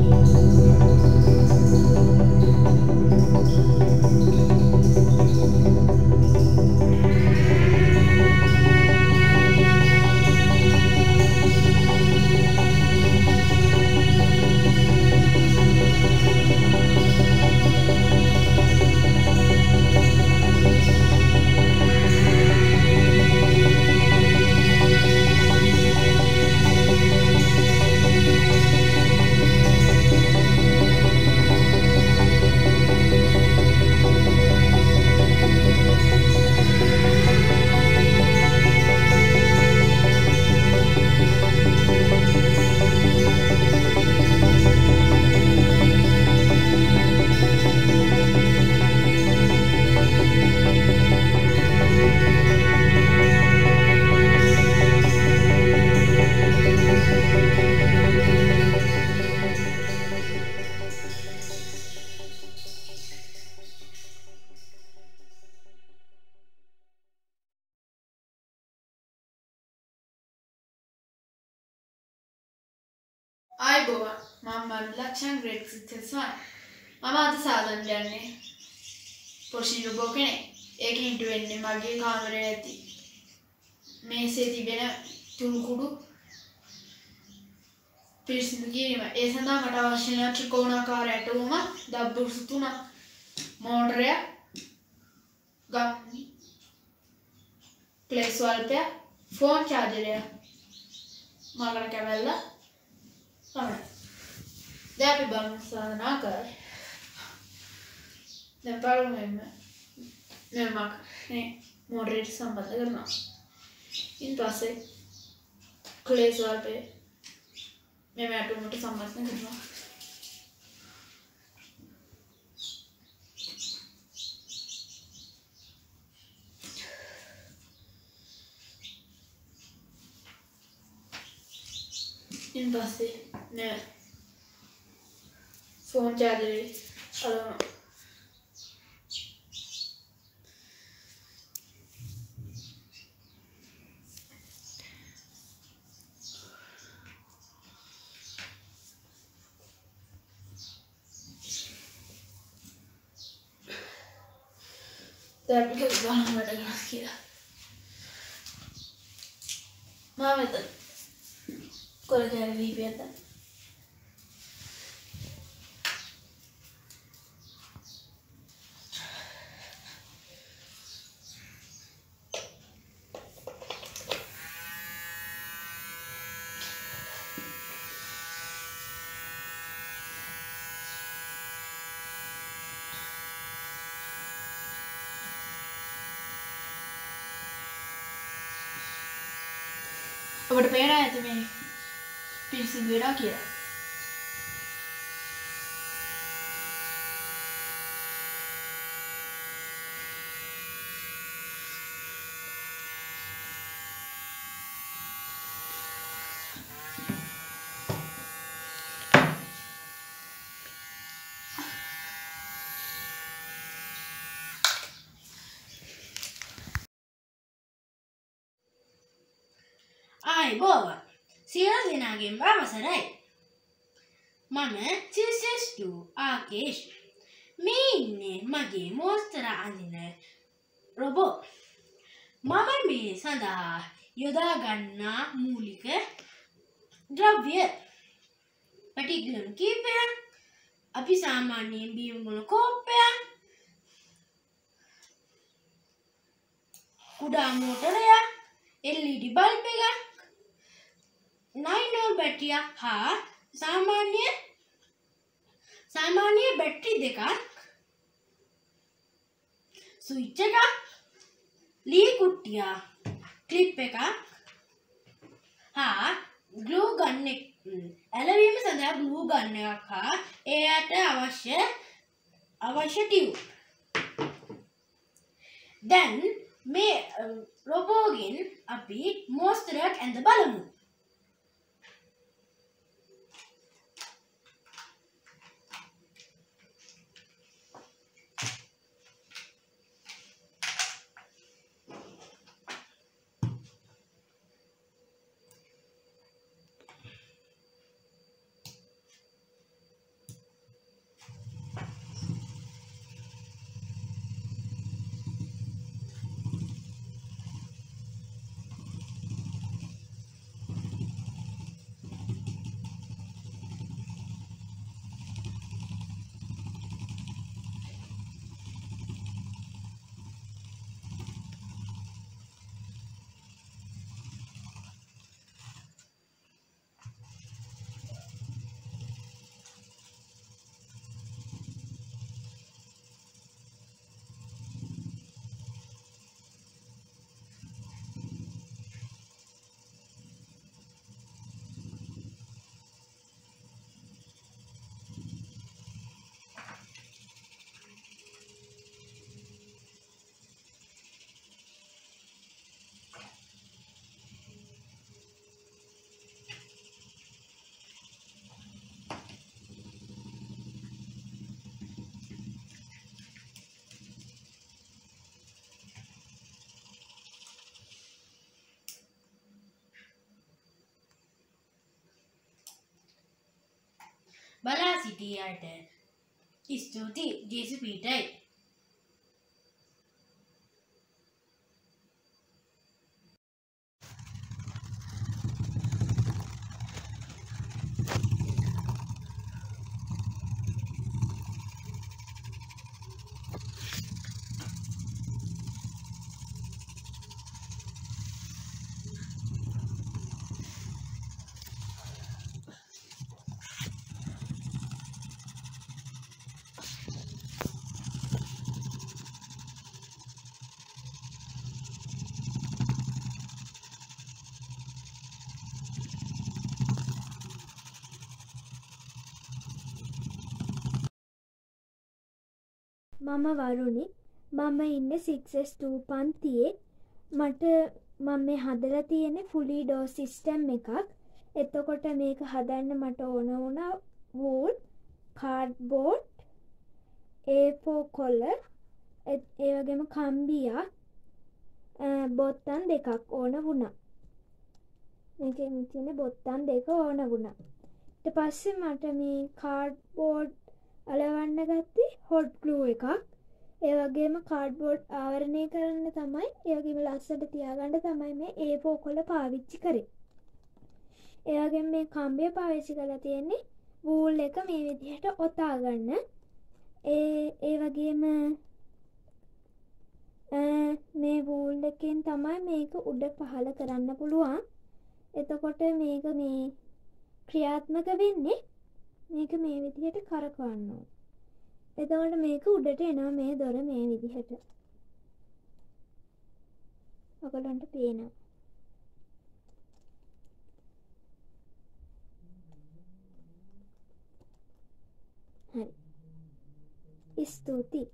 ආයුබෝවන් මම ලක්ෂණ ග්‍රේඩ් 6 සුවන් මම අද සාධන යන්නේ පොෂි රොබෝ කෙනෙක්. ඒකෙන් හිට වෙන්නේ මගේ කාමරයේ ඇති මේසේ තිබෙන තුණු කුඩු පිරිසිදු කිරීම. ඒ සඳහා මට අවශ්‍ය වෙන ත්‍රිකෝණාකාර ඇටවුම, දබ්බුරුසු 3, මෝටරය, ගම් ප්ලේ ස්වල්පය, ෆෝන් චාර්ජරය, මගන කැබල්ල පමණයි. දැන් අපි බලමු සාධනා කරලා. දැන් පළමුවෙන්ම මම මේ මෝටරයට සම්බන්ධ කරනවා. ඉන් පස්සේ ක්ලේ ස්වල්පය මේ ඇටවුමට සම්බන්ධ කරනවා. ඉන් පස්සේ මේ ෆෝන් චාර්ජරේ අලවනවා. දැන් අපි බලන්න වැඩ කරනවා කියලා. මම මෙතන කොලජාර වීපියද ඔබට පේනවා ඇති මේ පිරිසිදු වෙනවා කියලා. ආයුබෝවන් සියලු දෙනාගෙන් අවසරයි. මම චිල්සෙස්ටු ආකේෂ්. මේ ඉන්නේ මගේ මෝස්තර අඳින රොබෝ. මම මේ සඳහා යොදා ගන්නා මූලික ද්‍රව්‍ය පැටිගලම් කීපයක්, අපි සාමාන්‍යයෙන් බීම බොන කෝප්පයක්, කුඩා මෝටරයක්, LED බල්බ් එකක්, 9V බැටරියක් හා සාමාන්‍ය බැටරි දෙකක්, ස්විච් එකක්, ලී කුට්ටියක්, ක්ලිප් එකක් හා ග්ලූ ගන් එක, ඇලවීම සඳහා ග්ලූ ගන් එකක් හා එයට අවශ්‍ය ටියුබ්. දැන් මේ රොබෝගෙන් අපි මෝස්තරයක් ඇඳ බලමු. සිටියට ස්තුතියි ජේසුපීටයි. මම වරුණි. මම ඉන්නේ 6S2 පන්තියේ. මම මේ හදලා තියෙන්නේ fully door system එකක්. එතකොට මේක හදන්න මට ඕන වුණා wool, cardboard, A4 color, ඒ වගේම කම්බියක්, බොත්තම් දෙකක් ඕන වුණා. මේකේ තියෙන බොත්තම් දෙක ඕන වුණා. ඊට පස්සේ මට මේ cardboard අලවන්න ගත්තේ hot glue එකක්. ඒ වගේම කාඩ්බෝඩ් ආවරණය කරන්න තමයි, ඒ වගේම ලස්සනට තියාගන්න තමයි මේ A4 කොළ පාවිච්චි කරේ. ඒ වගේම මේ කම්බිය පාවිච්චි කරලා තියෙන්නේ වූල් එක මේ විදිහට ඔතා ගන්න. ඒ වගේම මේ වූල් එකෙන් තමයි මේක උඩ පහළ කරන්න පුළුවන්. එතකොට මේක මේ ක්‍රියාත්මක වෙන්නේ මේක මේ විදිහට කරකවන්න ඕන. එතකොට මේක උඩට එනවා මේ දොර මේ විදිහට. ඔයගලන්ට පේනවා. හරි. ස්තුතියි.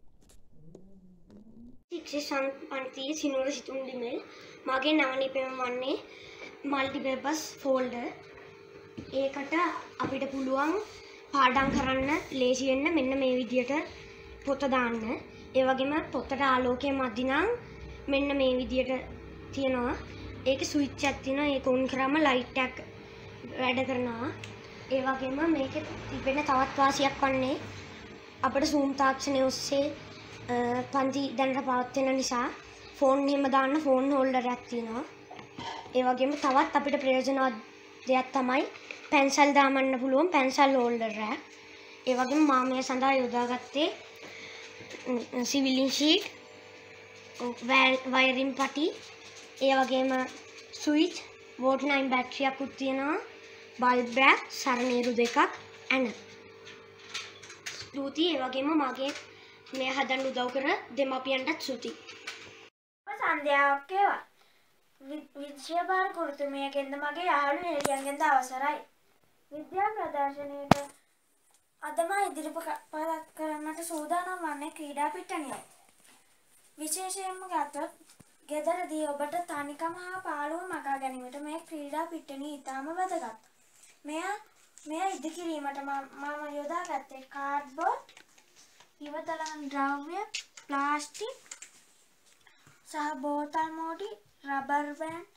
ශික්ෂණ පන්තියේ සිනෝර සිතුම් ලිමෙල් මගේ නම නිපැම වන්නේ මල්ටිපර්පස් ෆෝල්ඩර්. ඒකට අපිට පුළුවන් පාඩම් කරන්න ලේසි වෙන්න මෙන්න මේ විදියට පොත දාන්න. ඒ වගේම පොතට ආලෝකය මදි නම් මෙන්න මේ විදියට තියනවා. ඒකේ ස්විච් එකක් තියෙනවා. ඒක ඔන් කරාම ලයිට් එකක් වැඩ කරනවා. ඒ වගේම මේකේ තිබෙන තවත් වාසියක් වන්නේ අපිට Zoom තාක්ෂණය ඔස්සේ පන්ති දැනට පවත්වන නිසා ෆෝන් එහෙම දාන්න ෆෝන් හෝල්ඩර් එකක් තියෙනවා. ඒ වගේම තවත් අපිට ප්‍රයෝජනවත් දෙයක් තමයි පැන්සල් දාමන්න පුළුවන් පැන්සල් හෝල්ඩර් එකක්. ඒ වගේම මම මේ සඳහා යොදාගත්තේ සිවිලින් ෂීට්, වයරින් පටි, ඒ වගේම ස්විච්, වෝටර් 9 බැටරියක් උත් තියෙනවා, බල්බ් රැක්, සරණේරු දෙකක්, ඇන. ස්තුතියි. ඒ වගේම මගේ මේ හදන්න උදව් කර දෙමාපියන්ටත් ස්තුතියි. සන්ධ්‍යාවක් ඒවා. විද්‍යා බාල කුරුතුමියගෙන්ද මගේ යාළු නෙලියන්ගෙන්ද අවසරයි. විද්‍යා ප්‍රදර්ශනයට අදම ඉදිරිපත් කරන්නට සූදානම් වන්නේ ක්‍රීඩා පිටණියයි. විශේෂයෙන්ම ගත්තොත් ගෙදරදී ඔබට තනිකම හා පාළුව මකා ගැනීමට මේ ක්‍රීඩා පිටණිය ඉතාම වැදගත්. මෙය ඉදිකිරීමට මම යොදාගත්තේ කාඩ්බෝඩ්, ඉවතලන ද්‍රව්‍ය, ප්ලාස්ටික් සහ බෝතල් මෝඩි, රබර් බෑන්ඩ්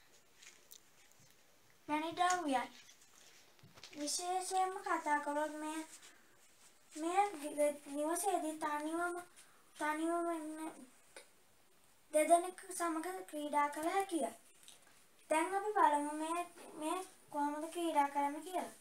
වැනි ද්‍රව්‍යයි. විශේෂයෙන්ම කතා කළොත් මේ නිවසේදී තනිවම දෙදෙනෙක් සමග ක්‍රීඩා කළ හැකිය. දැන් අපි බලමු මේ කොහොමද ක්‍රීඩා කරන්න කියලා.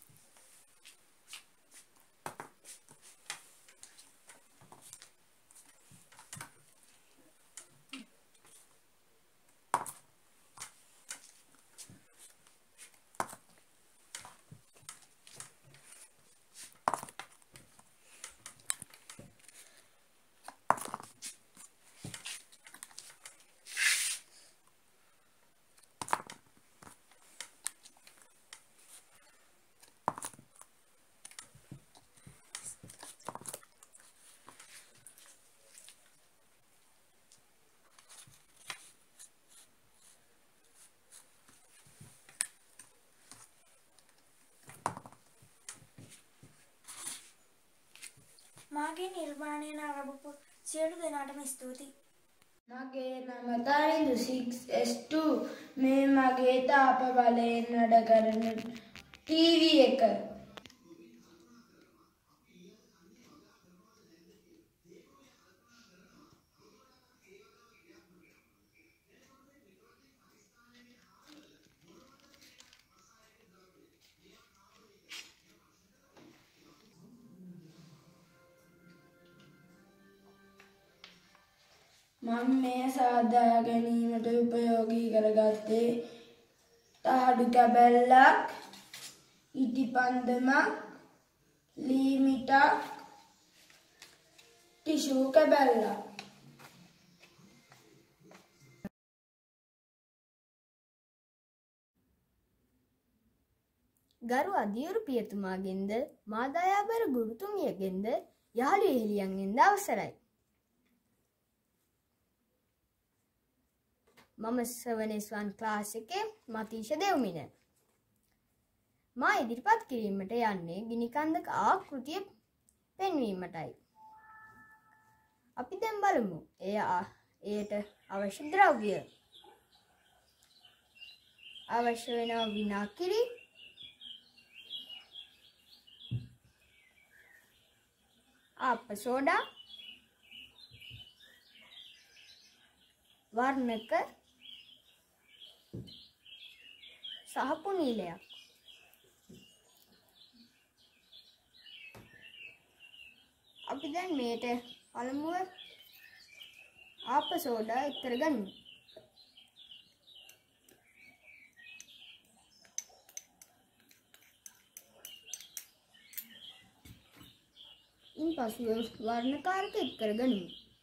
මාගේ නිර්මාණය නරඹපු සියලු දෙනාටම ස්තුතියි. මගේ නම තරිඳු 6S2. මේ මගේ තාප බලයෙන් වැඩ කරන ටීවී එක. මම මේ සාදා ගැනීමට උපයෝගී කරගත්තේ තහඩු කැබැල්ලක්, ඉටිපන්දමක්, ලී මිටක්, ටිෂු කැබැල්ලක්. ගරු අධියුරු පියතුමාගෙන්ද මාදයාබර ගුරුතුමියගෙන්ද යහළු එහෙලියන්ගෙන්ද අවසරයි. මම සවනස්වන් ක්ලාස් එකේ මතීෂ දෙව්මින. මා ඉදිරිපත් කිරීමට යන්නේ ගිනිකන්දක ආකෘතිය පෙන්වීමටයි. අපි දැන් බලමු එයට අවශ්‍ය ද්‍රව්‍ය. අවශ්‍ය වෙනවා විනාකිරි, ආප සෝඩා, වර්ණක සහ පුනීලයක්. අපි දැන් මේට පළමුව ආප සෝඩා එක් කරගමු. ඉන්පසුව වර්ණකාරක එක් කරගමු.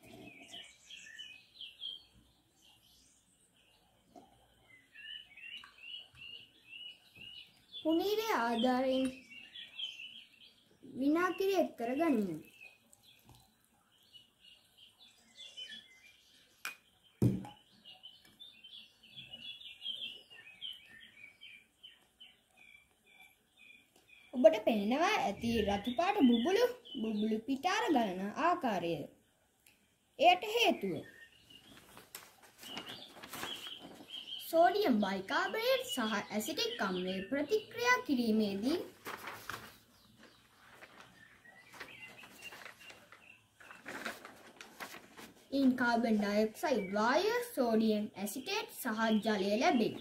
පුනීලේ ආධාරයෙන් විනාකිරි එක් කරගනිමු. ඔබට පෙනෙනවා ඇති රතු පාට බුබුලු පිටාර ගලන ආකාරය. එයට හේතුව සෝඩියම් බයිකාබනේට් සහ ඇසිටික් අම්ලය ප්‍රතික්‍රියා කිරීමේදී ඉන් කාබන් ඩයොක්සයිඩ් වායුව, සෝඩියම් ඇසිටේට් සහ ජලය ලැබේ.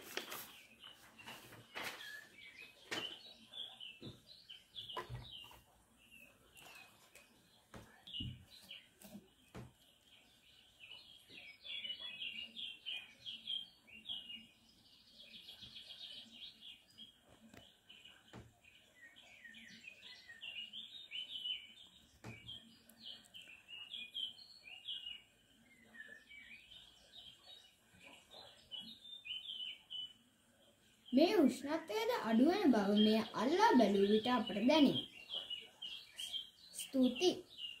මේ උෂ්ණත්වයද අඩුවන බව මෙය අල්ලා බැලූ විට අපට දැනේ. ස්තුතියි.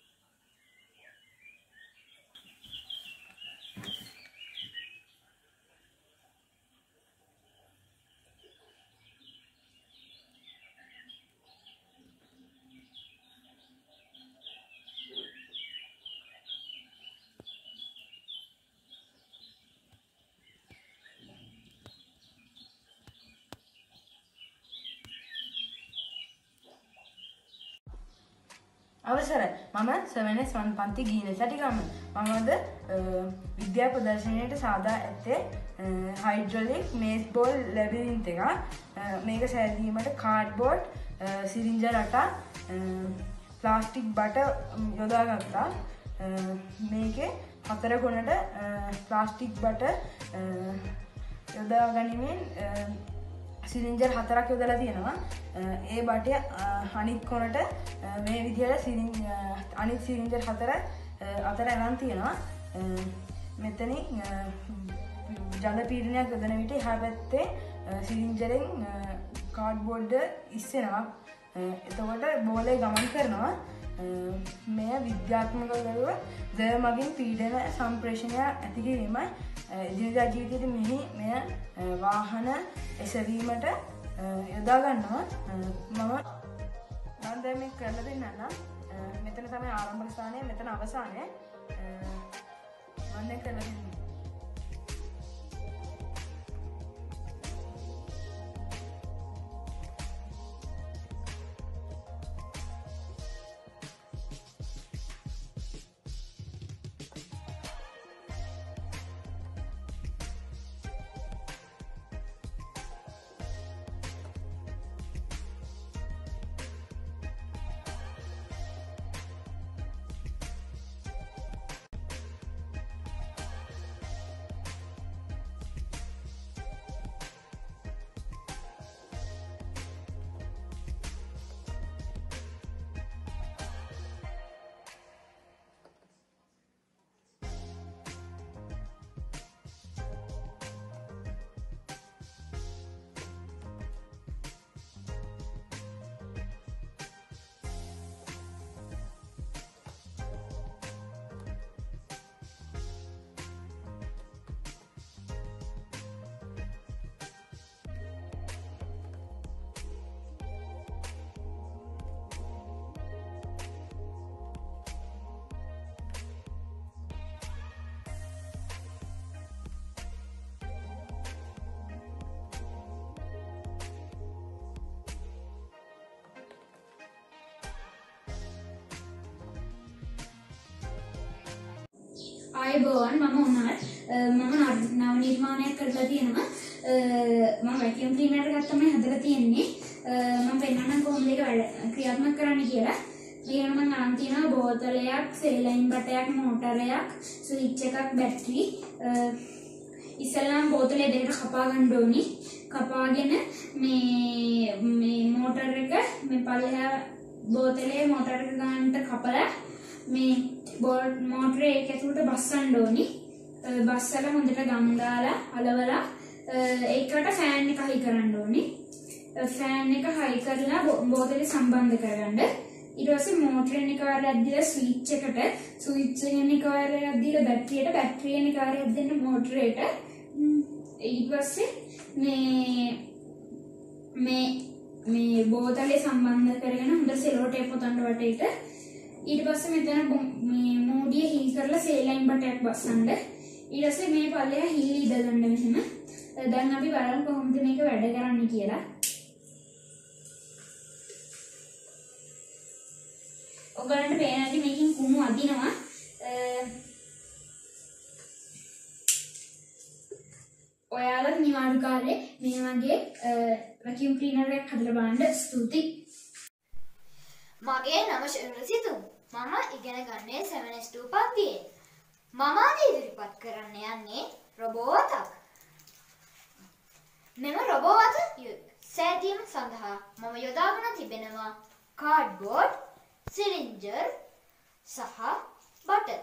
අවසරයි. මම සෙවනස් වන් පන්ති ගීන සටිගම. මමද විද්‍යා ප්‍රදර්ශනයට සාදා ඇත්තේ හයිඩ්‍රොලික් මේස් බෝල් ලැබිරින්ට එක. මේක සෑදීමට කාඩ්බෝඩ්, සිරින්ජ රටා, ප්ලාස්ටික් බට යොදාගත්තා. මේකේ 4 කොනට ප්ලාස්ටික් බට යොදා ගනිමින් සිරින්ජර් 4ක් යොදලා තියෙනවා. ඒ බටය අනිත් කොනට මේ විදිහට අනිත් සිරින්ජර් 4 අතර අරන් තියෙනවා. මෙතනින් ජල පීඩනයක් යොදන විට එහා පැත්තේ සිරින්ජරෙන් කාඩ්බෝඩ් ඉස්සෙනවා. එතකොට බෝලේ ගමන් කරනවා. මෙය විද්‍යාත්මක කරුව දර මගින් පීඩන සම්ප්‍රේෂණය ඇති කිරීමයි. එදිනෙදා ජීවිතයේදී මෙහි මෙය වාහන එසවීමට යොදා ගන්නවා. මම දැන් මේක කරලා දෙන්නම්. මෙතන තමයි ආරම්භක ස්ථානය, මෙතන අවසානය. මම දැන් කරලා දෙන්නම්. ආයුබෝවන් මම උනාල් මම නව නිර්මාණයක් කරලා තියෙනවා මම වැකියුම් ක්ලීනර් එකක් තමයි හදලා තියෙන්නේ මම පෙන්නන්නම් කොහොමද ඒක වැඩ ක්‍රියාත්මක කරන්න කියලා ඊළඟ මම අරන් තියෙනවා බෝතලයක් සෙලයින් බටයක් මෝටරයක් ස්විච් එකක් බැටරි ඉස්සෙල්ලාම බෝතලේ දෙකට කපා ගන්න ඕනි කපාගෙන මේ මෝටර එක මේ පල්ලෙහා බෝතලේ මෝටර එක ගන්නට කපලා මේ මෝටරේ ඒක ඇතුළට බස්සන්න ඕනි. බස්සලා හොඳට ගම් දාලා අලවලා ඒකට ෆෑන් එක හයි කරන්න ඕනි. ෆෑන් එක හයි කරලා බෝතලේ සම්බන්ධ කරගන්න. ඊට පස්සේ මෝටරෙන් එකවරක් දීලා ස්විච් එකට ස්විච් එකෙන් එකවරක් දීලා බැටරියට බැටරියෙන් එකවරක් දෙන්න මෝටරේට ඊට පස්සේ මේ බෝතලේ සම්බන්ධ කරගෙන හොඳ සෙලෝ ටේප් පොතන්න වටේට ඊට පස්සේ මෙතන මේ මෝඩිය හීල් කරලා සේලයින් බටයක් බස්සන්න. ඊට පස්සේ මේ පල්ලෙහා හීල් ඉදගන්න මෙහෙම. දැන් අපි බලමු කොහොමද මේක වැඩ කරන්නේ කියලා. ඔයගලන්ට පේනවාද මේකෙන් කුණු අදිනවා. ඔයාලත් නිවාඩු කාලේ මේ වගේ වැකියුම් ක්ලීනර් එකක් හදලා බලන්න ස්තුතියි. මගේ නම ශරසිතුම්. මම ඉගෙන ගන්නේ 7S2 පන්තියේ. මම අද ඉදිරිපත් කරන්න යන්නේ රොබෝ අතක්. මෙම රොබෝ අත සෑදීම සඳහා මම යොදාගෙන තිබෙනවා කාඩ්බෝඩ්, සිලින්ඩර් සහ බටන්.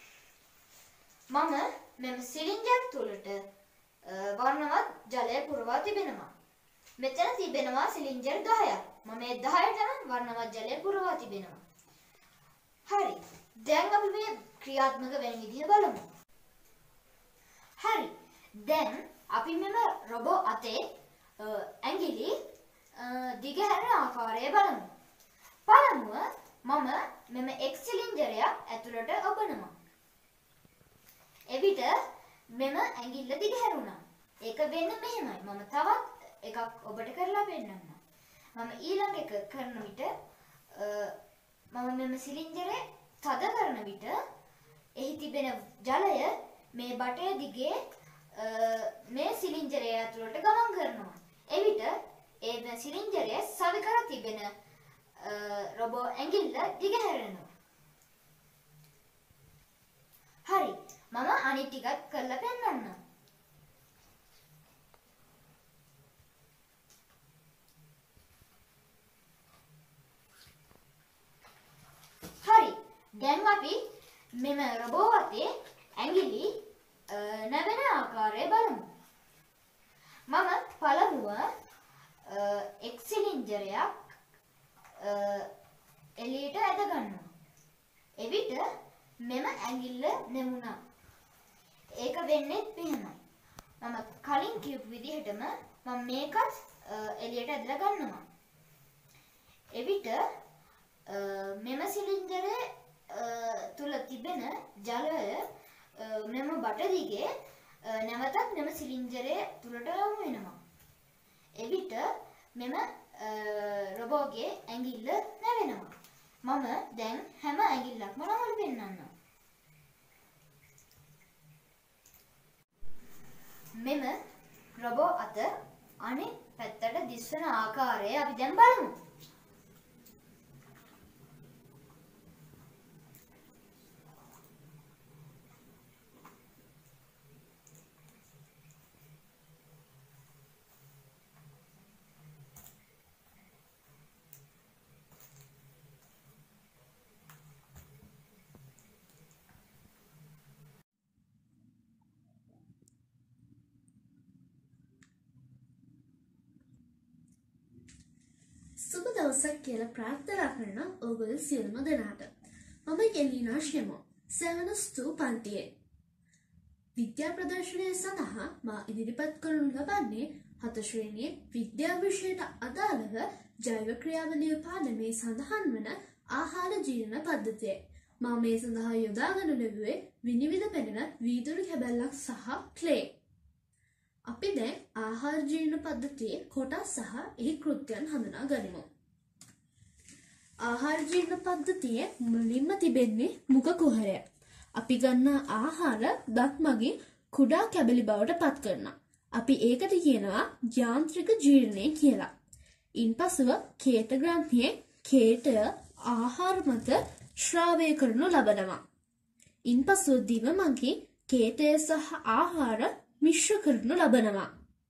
මම මෙම සිලින්ඩර් තුලට වර්ණවත් ජලය පුරවා තිබෙනවා. මෙතන තිබෙනවා සිලින්ඩර් 10ක්. මම මේ 10ටම වර්ණවත් ජලය පුරවා තිබෙනවා. හරි. දැන් අපි මේ ක්‍රියාත්මක වෙන විදිහ බලමු. හරි. දැන් අපි මෙම රොබෝ අතේ ඇඟිලි දිගහැරෙන ආකාරය බලමු. පළමුව මම මෙම එක් සිලින්ඩරයක් ඇතුළට ඔබනවා. එවිට මෙම ඇඟිල්ල දිගහැරුණා. ඒක වෙන්නේ මෙහෙමයි. මම තවත් එකක් ඔබට කරලා පෙන්නන්නම්. මම ඊළඟ එක කරන විට මම මෙම සිලින්ඩරේ තද කරන විට එහි තිබෙන ජලය මේ බටය දිගේ මේ සිලින්ඩරය ඇතුළට ගමන් කරනවා. එවිට ඒ සිලින්ඩරය සවි කර තිබෙන රොබෝ ඇඟිල්ල දිගහැරෙනවා. හරි. මම අනිත් ටිකත් කරලා පෙන්නන්නම්. හරි. දැන් අපි මෙම රොබෝ අතේ ඇඟිලි නැවෙන ආකාරය බලමු. මම පළමුව එක් සිලින්ඩරයක් එළියට ඇද ගන්නවා. එවිට මෙම ඇඟිල්ල නැමුණා. ඒක වෙන්නේ මෙහෙමයි. මම කලින් කියපු විදිහටම මම මේකත් එළියට ඇදලා ගන්නවා. එවිට මෙම සිලින්ඩරේ තුල තිබෙන ජලය මෙම බට දිගේ නැවතත් මෙම සිලින්ඩරේ තුලට යොමු වෙනවා. එවිට මෙම රොබෝගේ ඇඟිල්ල නැවෙනවා. මම දැන් හැම ඇඟිල්ලක්ම නමලා පෙන්නන්නම්. මෙම රොබෝ අත අනෙක් පැත්තට දිස්වන ආකාරය අපි දැන් බලමු. සුබ දවසක් කියලා ප්‍රාර්ථනා කරන ඔබ සියලුම දෙනාට. මම යෙලීනා ශ්‍රමෝ 7S2 පන්තියේ. විද්‍යා ප්‍රදර්ශනය සඳහා මා ඉදිරිපත් කරනු ලබන්නේ 7 ශ්‍රේණියේ විද්‍යා විෂයට අදාළව ජෛව ක්‍රියාවලිය පාඩමේ සඳහන් වන ආහාර ජීර්ණ පද්ධතිය. මා මේ සඳහා යොදාගනු ලැබුවේ විනිවිද පෙනෙන වීදුරු කැබැල්ලක් සහ ක්ලේ. අපි දැන් ආහාර ජීර්ණ පද්ධතියේ කොටස් සහ එහි කෘත්‍යයන් හඳුනා ගනිමු. ආහාර ජීර්ණ පද්ධතියේ මුලින්ම තිබෙන්නේ මුඛ කුහරය. අපි ගන්නා ආහාර දත් මගින් කුඩා කැබලි බවට පත් කරනවා. අපි ඒකට කියනවා යාන්ත්‍රික ජීර්ණය කියලා. ඉන්පසුව කේත ග්‍රන්ථියේ කේතය ආහාර මත ශ්‍රාවය කරනු ලබනවා. ඉන්පසුව දිව මගින් කේතය සහ ආහාර මිශ්‍ර කරනු ලබනවා.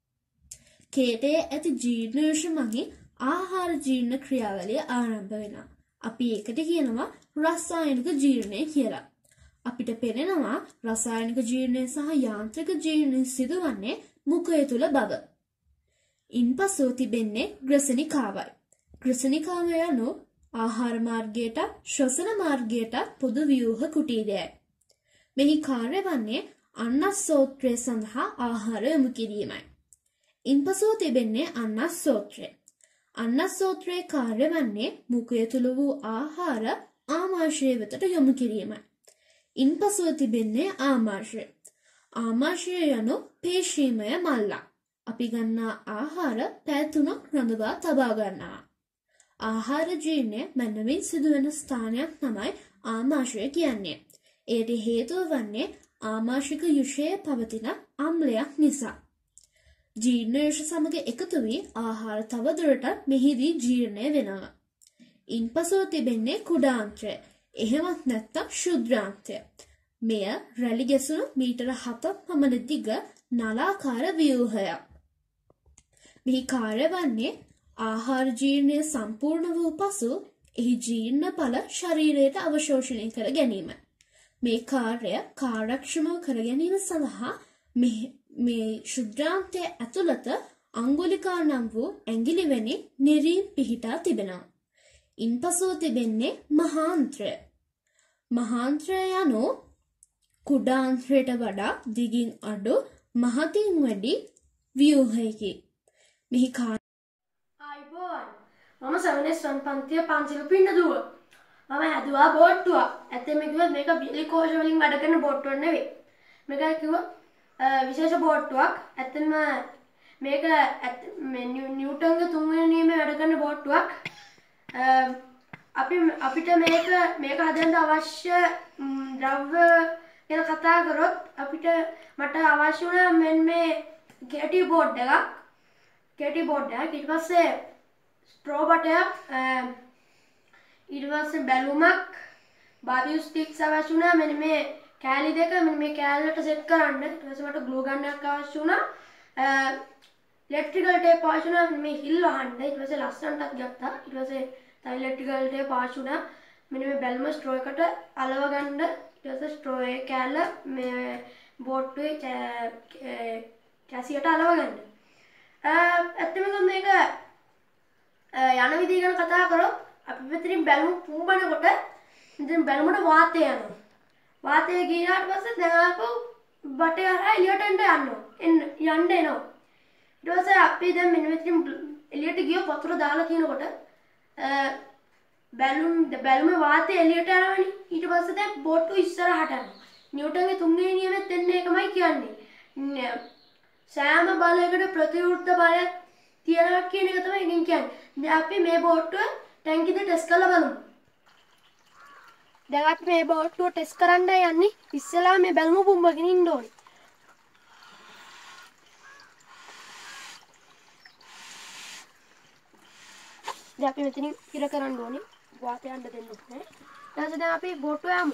කේතයේ ඇති ජීර්ණාංශ මගින් ආහාර ජීර්ණ ක්‍රියාවලිය ආරම්භ වෙනවා. අපි ඒකට කියනවා රසායනික ජීර්ණය කියලා. අපිට පෙනෙනවා රසායනික ජීර්ණය සහ යාන්ත්‍රික ජීර්ණය සිදුවන්නේ මුඛය තුල බව. ඉන්පසුව තිබෙන්නේ ග්‍රසනිකාවයි. ග්‍රසනිකාව යනු ආහාර මාර්ගයට ශ්වසන මාර්ගයට පොදු ව්‍යුහ කුටීරයයි. මෙහි කාර්ය වන්නේ අන්නස්සෝත්‍රය සඳහා ආහාර යොමු කිරීමයි. ඉන්පසුව තිබෙන්නේ අන්නස්සෝත්‍රය. අන්නස්සෝත්‍රයේ කාර්ය වන්නේ මුඛය තුල වූ ආහාර ආමාශය වෙතට යොමු කිරීමයි. ඉන්පසුව තිබෙන්නේ ආමාශය. ආමාශය යනු පේශීමය මල්ලක්. අපි ගන්නා ආහාර පැය 3ක් රඳවා තබා ගන්නවා. ආහාර ජීර්ණය මනවින් සිදුවන ස්ථානයක් තමයි ආමාශය කියන්නේ. එයට හේතුව වන්නේ ආමාශික යුෂයේ පවතින අම්ලයක් නිසා. ජීර්ණාංශ සමග එකතු වී ආහාර තවදුරටත් මෙහිදී ජීර්ණය වෙනවා. ඉන්පසුව තිබෙන්නේ කුඩාන්ත්‍රය. එහෙමත් නැත්නම් ශුද්‍රාන්ත්‍රය. මෙය රැලි ගැසුණු මීටර 7ක් පමණ දිග නලාකාර ව්‍යුහයක්. මෙහි කාර්ය වන්නේ ආහාර ජීර්ණය සම්පූර්ණ වූ පසු එහි ජීර්ණ ඵල ශරීරයට අවශෝෂණය කර ගැනීම. මේ කාර්ය කාර්යක්ෂමව කර ගැනීම සඳහා මේ ශුද්‍රාන්තය ඇතුළත අංගුලිකා නම් වූ ඇඟිලි වැනි නිරීම් පිහිටා තිබෙනවා. ඉන්පසුව තිබෙන්නේ මහාන්ත්‍රය. මහාන්ත්‍රය යනු කුඩාන්ත්‍රයට වඩා දිගින් අඩු මහතින් වැඩි ව්‍යුහයකි. මෙහි ආයිබෝන් මම 7S1 පන්තිය පන්සල පින්නදුව. මම හැදුවා බෝට්ටුවක්. ඇත්තටම කිව්වොත් මේක බිලි කෝෂ වලින් වැඩ කරන බෝට්ටුවක් නෙවෙයි. මේක කිව්වොත් විශේෂ බෝට්ටුවක්. ඇත්තටම මේක නිව්ටන්ගේ 3 වෙනි නියමයේ වැඩ කරන බෝට්ටුවක්. අපිට මේක හදන්න අවශ්‍ය ද්‍රව්‍ය ගැන කතා කරොත් අපිට මට අවශ්‍ය වුණා මේ කැටි බෝඩ් එකක්. ඊට පස්සේ ස්ට්‍රෝ බටයක්, ඊට පස්සේ බැලුමක්, බාබියු ස්ටික්ස් අවශ්‍ය වුණා. මෙන්න මේ කෑලි දෙක මේ කෑල්ලට සෙට් කරන්න. ඊට පස්සේ මට ග්ලූ ගන් එකක් අවශ්‍ය වුණා. ඉලෙක්ට්‍රිකල් ටේප් අවශ්‍ය වුණා මේ හිල් වහන්න. ඊට පස්සේ ලස්සනටත් ගත්තා. ඊට පස්සේ තව ඉලෙක්ට්‍රිකල් ටේප් අවශ්‍ය වුණා. මෙන්න මේ බැලුම ස්ට්‍රෝ එකට අලව ගන්න. ඊට පස්සේ ස්ට්‍රෝ එක කෑල්ල මේ බෝට්ටුවේ කැසියට අලව ගන්න. ඇත්තටම මේක යන විදිහ ගැන කතා කරොත් අපි මෙතනින් බැලුම් පුම්බනකොට ඉතින් බැලුමට වාතය යනවා. වාතය ගියාට පස්සේ දැන් ආපහු බටේ හරහා එළියට එන්න එනවා. ඊට පස්සේ අපි දැන් මෙන්න මෙතනින් එළියට ගිය වතුර දාලා තිනකොට බැලුමේ වාතය එළියට යනවනේ. ඊට පස්සේ දැන් බෝට්ටු ඉස්සරහට යනවා. නිව්ටන්ගේ 3 වෙනි නියමෙත් එන්නේ ඒකමයි කියන්නේ. සෑම බලයකට ප්‍රතිවිරුද්ධ බලයක් තියෙනවා කියන එක තමයි ඉතින් කියන්නේ. දැන් අපි මේ බෝට්ටුව ටැංකියද ටෙස්ට් කරලා බලමු. දැන් අපි මේ බෝට්ටුව ටෙස්ට් කරන්න යන්නේ. ඉස්සෙල්ලා මේ බැලුම පුම්බගෙන ඉන්න ඕනේ. දැන් අපි මෙතනින් ඉර කරන්න ඕනේ. වාතය යන්න දෙන්න ඕනේ. ඊට දැන් අපි බෝට්ටුව යමු.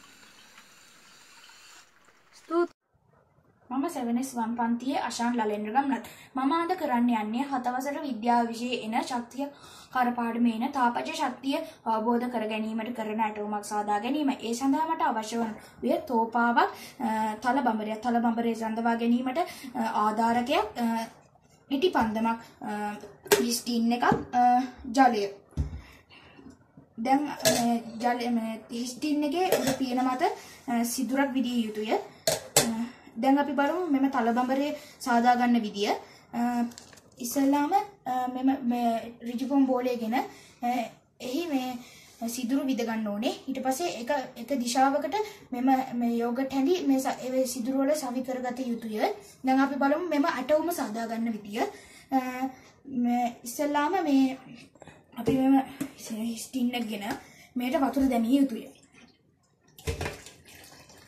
මම 7S1 පන්තියේ අශාන් ලලෙන්ද්‍රගම්ලත්. මම අද කරන්න යන්නේ 7 වසර විද්‍යාව විෂයේ එන ශක්තිය කරපාඩමේ එන තාපජ ශක්තිය අවබෝධ කර ගැනීමට කරන ඇටවුමක් සාදා ගැනීම. ඒ සඳහා මට අවශ්‍ය වන තෝපාවක්, තල බඹරේ රඳවා ගැනීමට ආධාරකයක්, ඉටි පන්දමක්, හිස්ටින් එකක්, ජලය. දැන් හිස්ටින් එකේ උඩ පියන මත සිදුරක් විදිය යුතුය. දැන් අපි බලමු මෙම තල බඹරේ සාදා ගන්න විදිය. ඉස්සෙල්ලාම මේ ඍජුපොම් බෝලයගෙන එහි මේ සිදුරු විද ගන්න ඕනේ. ඊට පස්සේ එක දිශාවකට මේ යෝගට් හැඳි මේ සිදුරු වල සවි කරගත යුතුය. දැන් අපි බලමු මෙම ඇටවුම සාදා ගන්න විදිය. ඉස්සෙල්ලාම මේ අපි මෙම ස්ටින් එකගෙන මේට වතුර දැමිය යුතුය.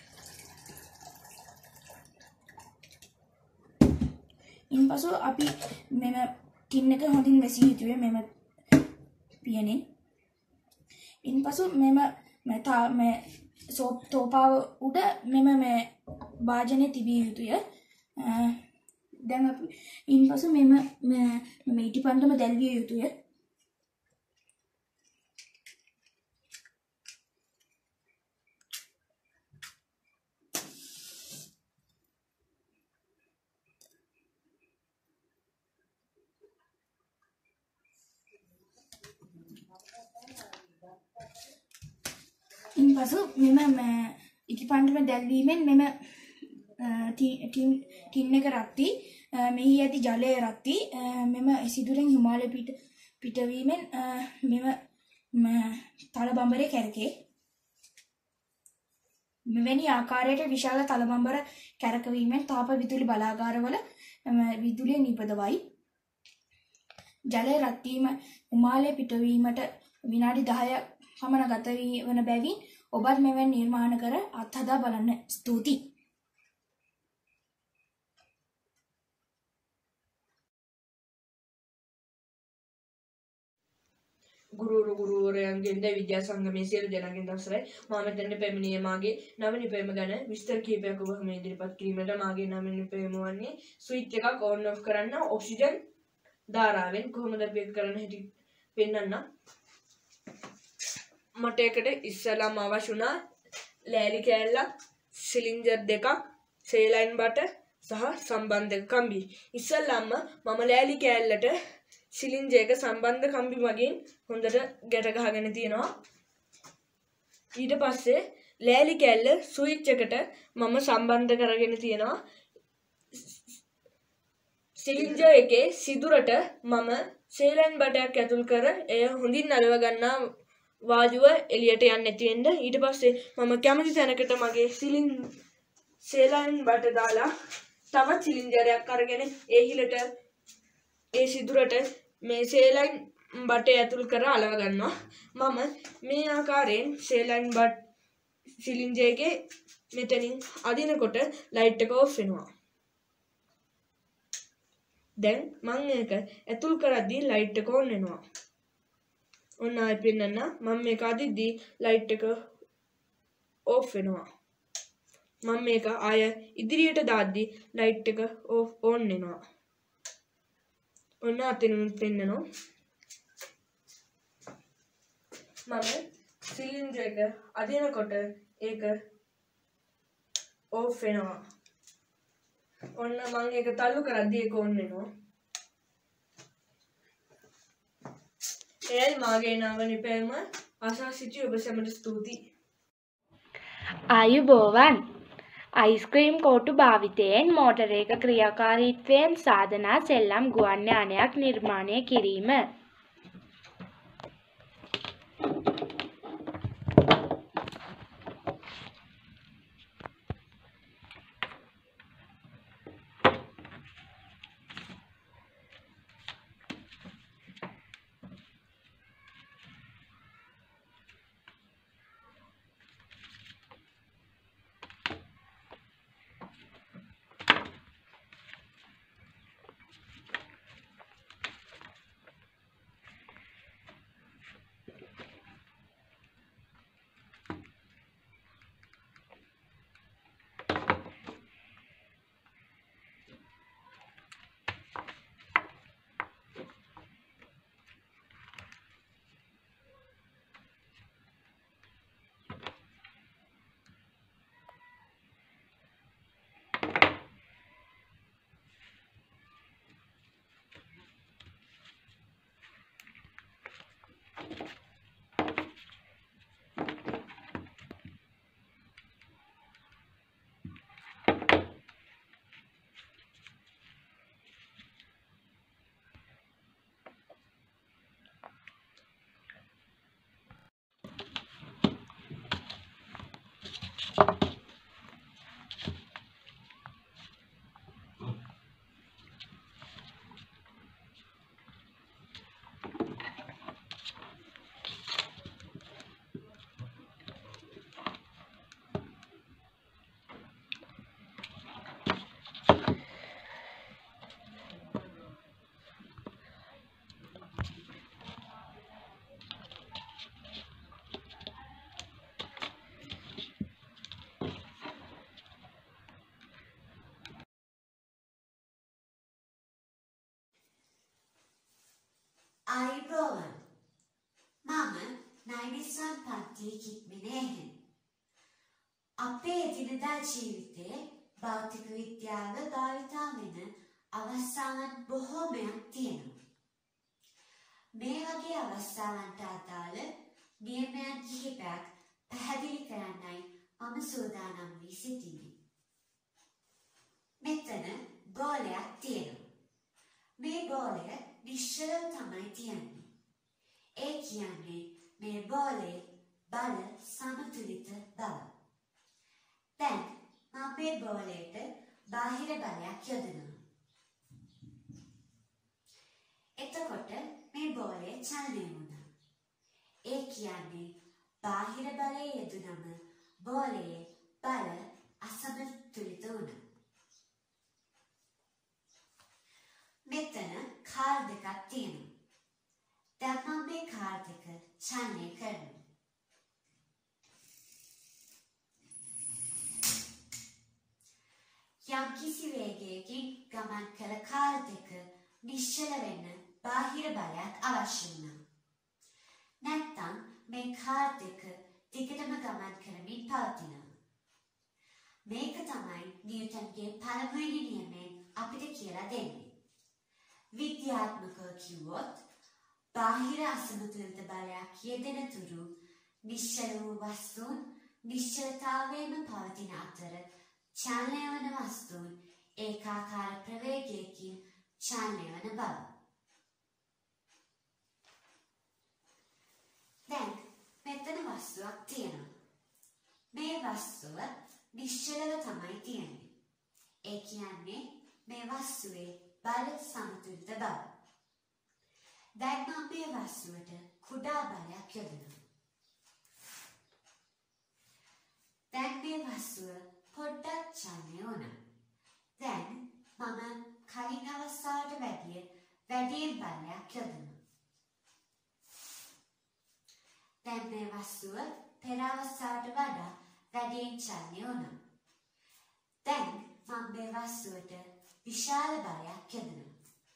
ඉන්පසු අපි මෙම ටින් එක හොඳින් වැසිය යුතුයි මෙම පියනෙන්. ඉන්පසු මෙම සෝප් තෝපාව උඩ මෙම මේ වාජනය තිබිය යුතුය. දැන් අපි ඉන්පසු මෙම ඉටිපන්දම දැල්විය යුතුය. ඉන්පසු මෙම ඉටිපන්දම දැල්වීමෙන් මෙම ටින් එක රත්ති මෙහි ඇති ජලය රත්ති මෙම සිදුරෙන් හිමාලය පිටවීමෙන් මෙම තල බඹරේ කැරකේ. මෙවැනි ආකාරයට විශාල තල බඹර කැරකවීමෙන් තාප විදුලි බලාගාරවල විදුලිය නිපදවයි. ජලය රත් වීම හිමාලය පිටවීමට විනාඩි 10ක් පමණ ගත වන බැවින් ඔබත් මෙවැනි නිර්මාණ කර අත්හදා බලන්න. ස්තුතියි. ගුරුවරයන්ගෙන්ද විද්‍යා සංගමයේ සියලු දෙනාගෙන් අවසරයි. මා මෙතන පැමිණියේ මාගේ නව නිපැයම ගැන විස්තර කිහිපයක් ඔබ හැම ඉදිරිපත් කිරීමට. මාගේ නව නිපැයම වන්නේ ස්විච් එකක් ඔන් ඔෆ් කරන්න ඔක්සිජන් ධාරාවෙන් කොහොමද අපි ඒක කරන්න හැටි පෙන්වන්න. මට ඒකට ඉස්සලාම අවශ්‍ය වුණා ලෑලි කෑල්ලක්, සිලින්ඩර් දෙකක්, සේලයින් බට සහ සම්බන්ධක කම්බි. ඉස්සලාම මම ලෑලි කෑල්ලට සිලින්ඩර් එක සම්බන්ධ කම්බි මගින් හොඳට ගැට ගහගෙන තියෙනවා. ඊට පස්සේ ලෑලි කෑල්ල ස්විච් එකට මම සම්බන්ධ කරගෙන තියෙනවා. සිලින්ඩර් එකේ සිදුරට මම සේලයින් බටයක් ඇතුල් කර එය හොඳින් අලව ගන්නා වායුව එළියට යන්නේ නැති වෙන්න. ඊට පස්සේ මම කැමති තැනකට මගේ සේලයින් බට දාලා තවත් සිලින්ඩරයක් අරගෙන ඒ හිලට ඒ සිදුරට මේ සේලයින් බට ඇතුල් කර අලව ගන්නවා. මම මේ ආකාරයෙන් සේලයින් බට සිලින්ඩර් එකේ මෙතනින් අදිනකොට ලයිට් එක ඔෆ් වෙනවා. දැන් මම මේක ඇතුල් කරද්දී ලයිට් එක ඔන් වෙනවා. ඔන්න ආයෙ පෙන්නන්න. මම මේක අදිද්දී ලයිට් එක ඔෆ් වෙනවා. මම මේක ආය ඉදිරියට දාද්දී ලයිට් එක ඔන් වෙනවා. ඔන්න අතනින් පෙන්නනවා. මම සිලින්ඩර් එක අදිනකොට ඒක ඔෆ් වෙනවා. ඔන්න මම ඒක තල්ලු කරද්දී ඒක ඔන් වෙනවා. එයයි මාගේ නව නිපැයම. ආසා සිටි ඔබ සැමට ස්තුතියි. ආයුබෝවන්. අයිස්ක්‍රීම් කෝටු භාවිතයෙන් මෝටරයක ක්‍රියාකාරීත්වයෙන් සාධනා සෙල්ලම් ගුවන් යානයක් නිර්මාණය කිරීම. පරිසම් පන්තියේ කික්මෙන ඇහෙන. අපේ එදිනදා ජීවිතයේ භෞතික විද්‍යාව භාවිතා වෙන අවස්ථාවන් බොහෝමයක් තියෙනවා. මේ වගේ අවස්ථාවන්ට අදාළ නියමයන් කිහිපයක් පැහැදිලි කරන්නයි මම සූදානම් වී සිටින්නේ. මෙතන ගෝලයක් තියෙනවා. මේ ගෝලය නිශ්චලව තමයි තියෙන්නේ. ඒ කියන්නේ මේ ගෝලයේ බල සමතුලිත බව. දැන් මම මේ ගෝලයට බාහිර බලයක් යොදනවා. එතකොට මේ ගෝලය චලනය වුණා. ඒ කියන්නේ බාහිර බලය යෙදුනම ගෝලයේ බල අසමතුලිත වුණා. මෙතන කාර් දෙකක් තියෙනවා. දැන් මම මේ කාර් දෙක චලනය කරනවා. යම් කිසි වේගයකින් ගමන් කළ කාර් දෙක නිශ්චල වෙන්න බාහිර බලයක් අවශ්‍ය වුණා. නැත්තම් මේ කාර් දෙක දිගටම ගමන් කරමින් පවතිනවා. මේක තමයි නිව්ටන්ගේ පළමුවෙනි නියමයෙන් අපිට කියලා දෙන්නේ. විද්‍යාත්මකව කිව්වොත් බාහිර අසමතුලිත බලයක් යෙදෙන තුරු නිශ්චල වූ වස්තුන් නිශ්චලතාවයෙන්ම පවතින අතර චලනය වන වස්තුන් ඒකාකාර ප්‍රවේගයකින් චලනය වන බව. දැන් මෙතන වස්තුවක් තියෙනවා. මේ වස්තුව නිශ්චලව තමයි තියෙන්නේ. ඒ කියන්නේ මේ වස්තුවේ බල සමතුලිත බව. දැන් මම මේ වස්තුවට කුඩා බලයක් යොදනවා. දැන් මේ වස්තුව පොඩ්ඩක් චලනය වුණා. දැන් මම කලින් අවස්ථාවට වැඩියෙන් බලයක් යොදනවා. දැන් මේ වස්තුව පෙර අවස්ථාවට වඩා වැඩියෙන් චලනය වුණා. දැන් මම මේ වස්තුවට විශාල බලයක් යොදනවා.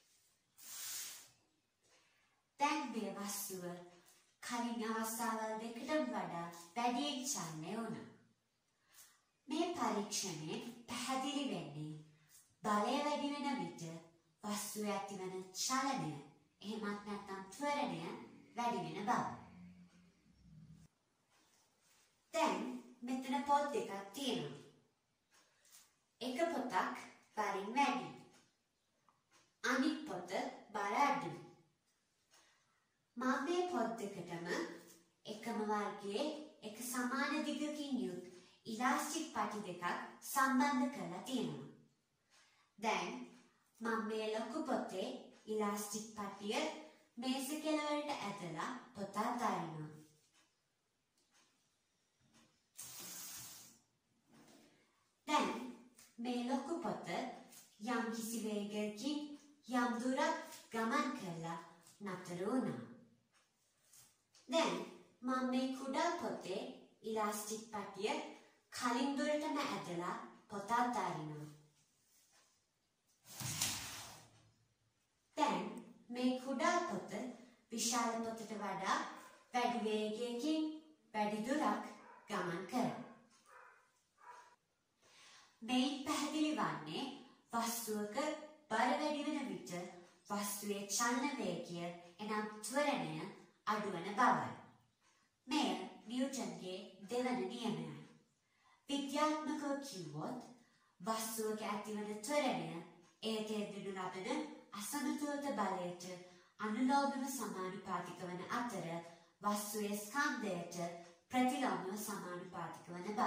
දැන් මේ වස්තුව කලින් අවස්ථාවල් දෙකටම වඩා වැඩියෙන් චලනය වුණා. මේ පරීක්ෂණයෙන් පැහැදිලි වෙන්නේ බලය වැඩි වෙන විට වස්තුවේ ඇතිවන චලනය එහෙමත් නැත්නම් ත්වරණය වැඩි වෙන බව. දැන් මෙතන පොත් දෙකක් තියෙනවා. එක පොතක් බරින් වැඩි. අනිත් පොත බර අඩු. මම මේ පොත් දෙකටම එකම වර්ගයේ එක සමාන දිගකින් යුත් ඉලාස්ටික් පටි දෙකක් සම්බන්ධ කරලා තියෙනවා. දැන් මම මේ ලොකු පොතේ ඉලාස්ටික් පටිය මේස කෙළවරට ඇදලා පොත අතරිනවා. දැන් මේ ලොකු පොත යම් කිසි වේගයකින් යම් දුරක් ගමන් කරලා නතර වුණා. දැන් මම මේ කුඩා පොතේ ඉලාස්ටික් පටිය කලින් දුරටම ඇදලා පොත අතරිනවා. දැන් මේ කුඩා පොත විශාල පොතට වඩා වැඩි වේගයකින් වැඩි දුරක් ගමන් කරනවා. මේන් පැහැදිලි වන්නේ වස්තුවක බර වැඩි වෙන විට වස්තුවේ චලන වේගය එනම් ත්වරණය අඩුවන බවයි. මෙය නිව්ටන්ගේ දෙවන නියමයයි. විද්‍යාත්මකව කිව්වොත් වස්තුවක ඇතිවන ත්වරණය එයට එදිනු ලබන අසමතුලිත බලයට අනුලෝමව සමානුපාතික වන අතර වස්තුවේ ස්කන්ධයට ප්‍රතිලෝමව සමානුපාතික වන බව.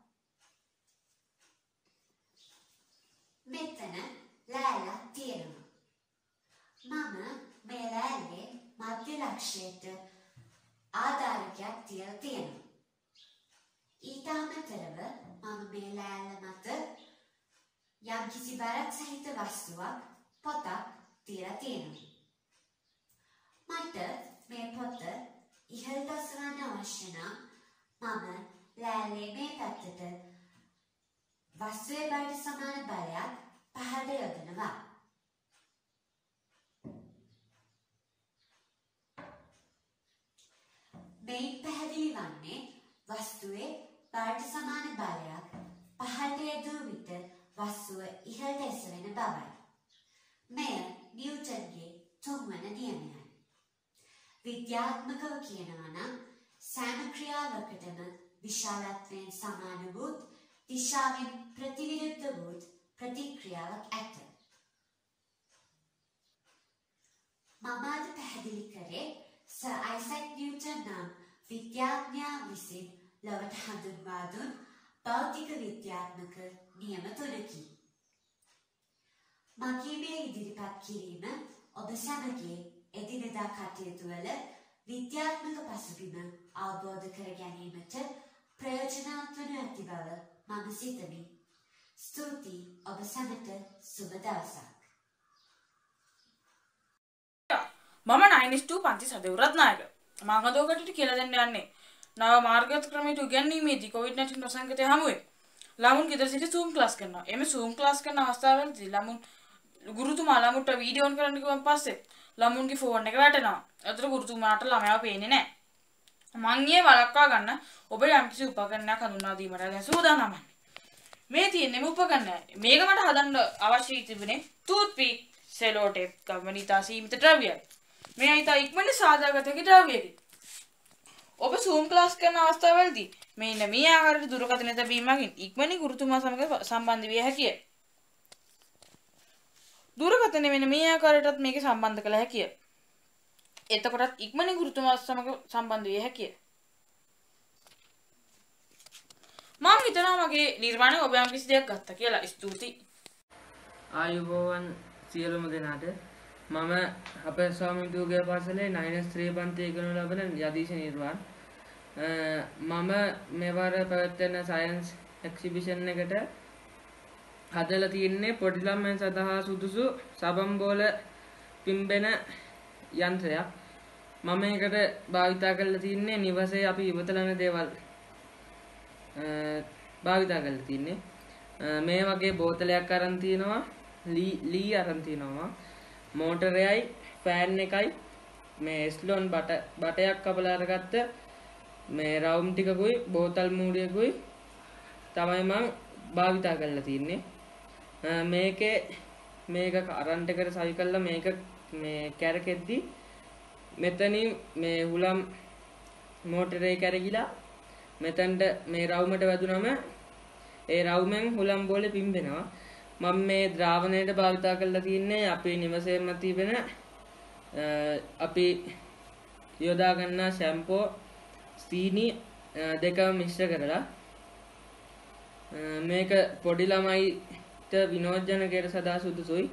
මෙතන ලෑල්ලක් තියෙනවා. මම මේ ලෑල්ලේ මධ්‍ය ලක්ෂයට ආධාරකයක් තියලා තියෙනවා. ඊට අමතරව මම මේ ලෑල්ල මත යම්කිසි බරක් සහිත වස්තුවක් පොතක් තියලා තියෙනවා. මට මේ පොත ඉහළට ඔසවන්න අවශ්‍ය නම් මම ලෑල්ලේ මේ පැත්තට වස්තුවේ බරට සමාන බලයක් පහළට යොදනවා. මෙයින් පැහැදිලි වන්නේ වස්තුවේ බරට සමාන බලයක් පහළට යෙදූ විට වස්තුව ඉහළට එසවෙන බවයි. මෙය නිව්ටන්ගේ 3 වන නියමයයි. විද්‍යාත්මකව කියනවා නම් සෑම ක්‍රියාවකටම විශාලත්වයෙන් සමාන වූත් දිශාවෙන් ප්‍රතිවිරුද්ධ වූත් ප්‍රතික්‍රියාවක් ඇත. මම අද පැහැදිලි කරේ සර් අයිසැක් නිව්ටන් නම් විද්‍යාඥයා විසින් ලොවට හඳුන්වා දුන් භෞතික විද්‍යාත්මක නියම 3කි. මගේ මේ ඉදිරිපත් කිරීම ඔබ සැමගේ එදිනෙදා කටයුතු වල විද්‍යාත්මක පසුබිම අවබෝධ කර ගැනීමට ප්‍රයෝජනවත් වනු ඇති බව මම සිතමි. ස්තුතියි ඔබ සැමට සුබ දවසක්. මම 9S2 පන්ති සදෙව්රත් නායක. මම අද ඔබට කියලා දෙන්න යන්නේ නව මාර්ගගත ක්‍රමයට උගන්වීමේදී COVID-19 ප්‍රසංගතය හමුවේ ළමුන් ගෙදර සිට Zoom ක්ලාස් කරනවා. එමේ Zoom ක්ලාස් කරන අවස්ථාවවලදී ළමුන් ගුරුතුමා ළමුන්ට වීඩියෝ ඔන් කරන්න කිව්වන් පස්සේ ළමුන්ගේ ෆෝන් එක වැටෙනවා. අතට ගුරුතුමාට ළමයාව පේන්නේ නැහැ. මං ඊයේ වළක්වා ගන්න ඔබ යම්කිසි උපකරණයක් හඳුන්වා දීමට දැන් සූදානම්යි. මේ තියෙන්නේ මේ උපකරණය. මේක මට හදන්න අවශ්‍ය තිබුණේ toothpick, cello tape, ගමනිතා සීමිත ද්‍රව්‍යයි. මේ අයිතා ඉක්මනට සාදාගත හැකි ද්‍රව්‍යයකි. ඔබ Zoom ක්ලාස් කරන අවස්ථාවවලදී මෙන්න මේ ආකාරයට දුරකථන තැබීමකින් ඉක්මනින් ගුරුතුමා සමග සම්බන්ධ විය හැකිය. දුරකථනය මෙන්න මේ ආකාරයටත් මේක සම්බන්ධ කළ හැකිය. එතකොටත් ඉක්මනින් ගුරුතුමා සමග සම්බන්ධ විය හැකිය. මම හිතනවා මගේ නිර්මාණය ඔබ යම් කිසි දෙයක් ගත්තා කියලා. ස්තුතියි. ආයුබෝවන් සියලුම දෙනාට. මම අපේ ස්වාමීන්තුගේ පාසලේ 9S3 පන්තියේ ඉගෙනු ලබන යදීශ නිර්වාණ. මම මෙවර පැවැත්වෙන සයන්ස් එක්සිබිෂන් එකට හදලා තියෙන්නේ පොඩි ළමයන් සඳහා සුදුසු සබන් බෝල පිම්බෙන යන්ත්‍රයක්. මම මේකට භාවිතා කරලා තින්නේ නිවසේ අපි ඉවතලන දේවල් භාවිතා කරලා තින්නේ. මේ වගේ බෝතලයක් අරන් තිනවා, ලී අරන් තිනවා, මෝටරයයි ෆෑන් එකයි මේ ස්ලොන් බටයක් කපලා අරගත්ත මේ රවුම් ටිකකුයි බෝතල් මූඩියකුයි තමයි මම භාවිතා කරලා තින්නේ. මේක කරන්ට් එකට සවි කළා මේක මේ කැරකෙද්දි මෙතනින් මේ හුලම් මෝටරේ කැරගිලා මෙතනට මේ රවුමට වැදුනම ඒ රවුමෙන් හුලම් බෝලේ පිම්බෙනවා. මම මේ ද්‍රාවණයට භාවිතා කරලා තින්නේ අපේ නිවසේම තිබෙන අපි යොදා ගන්නා ෂැම්පෝ සීනි දෙකම මිශ්‍ර කරලා මේක පොඩි ළමයිට විනෝදජනකයට සදා සුදුසුයි.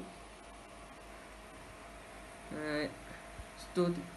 ස්තුතියි.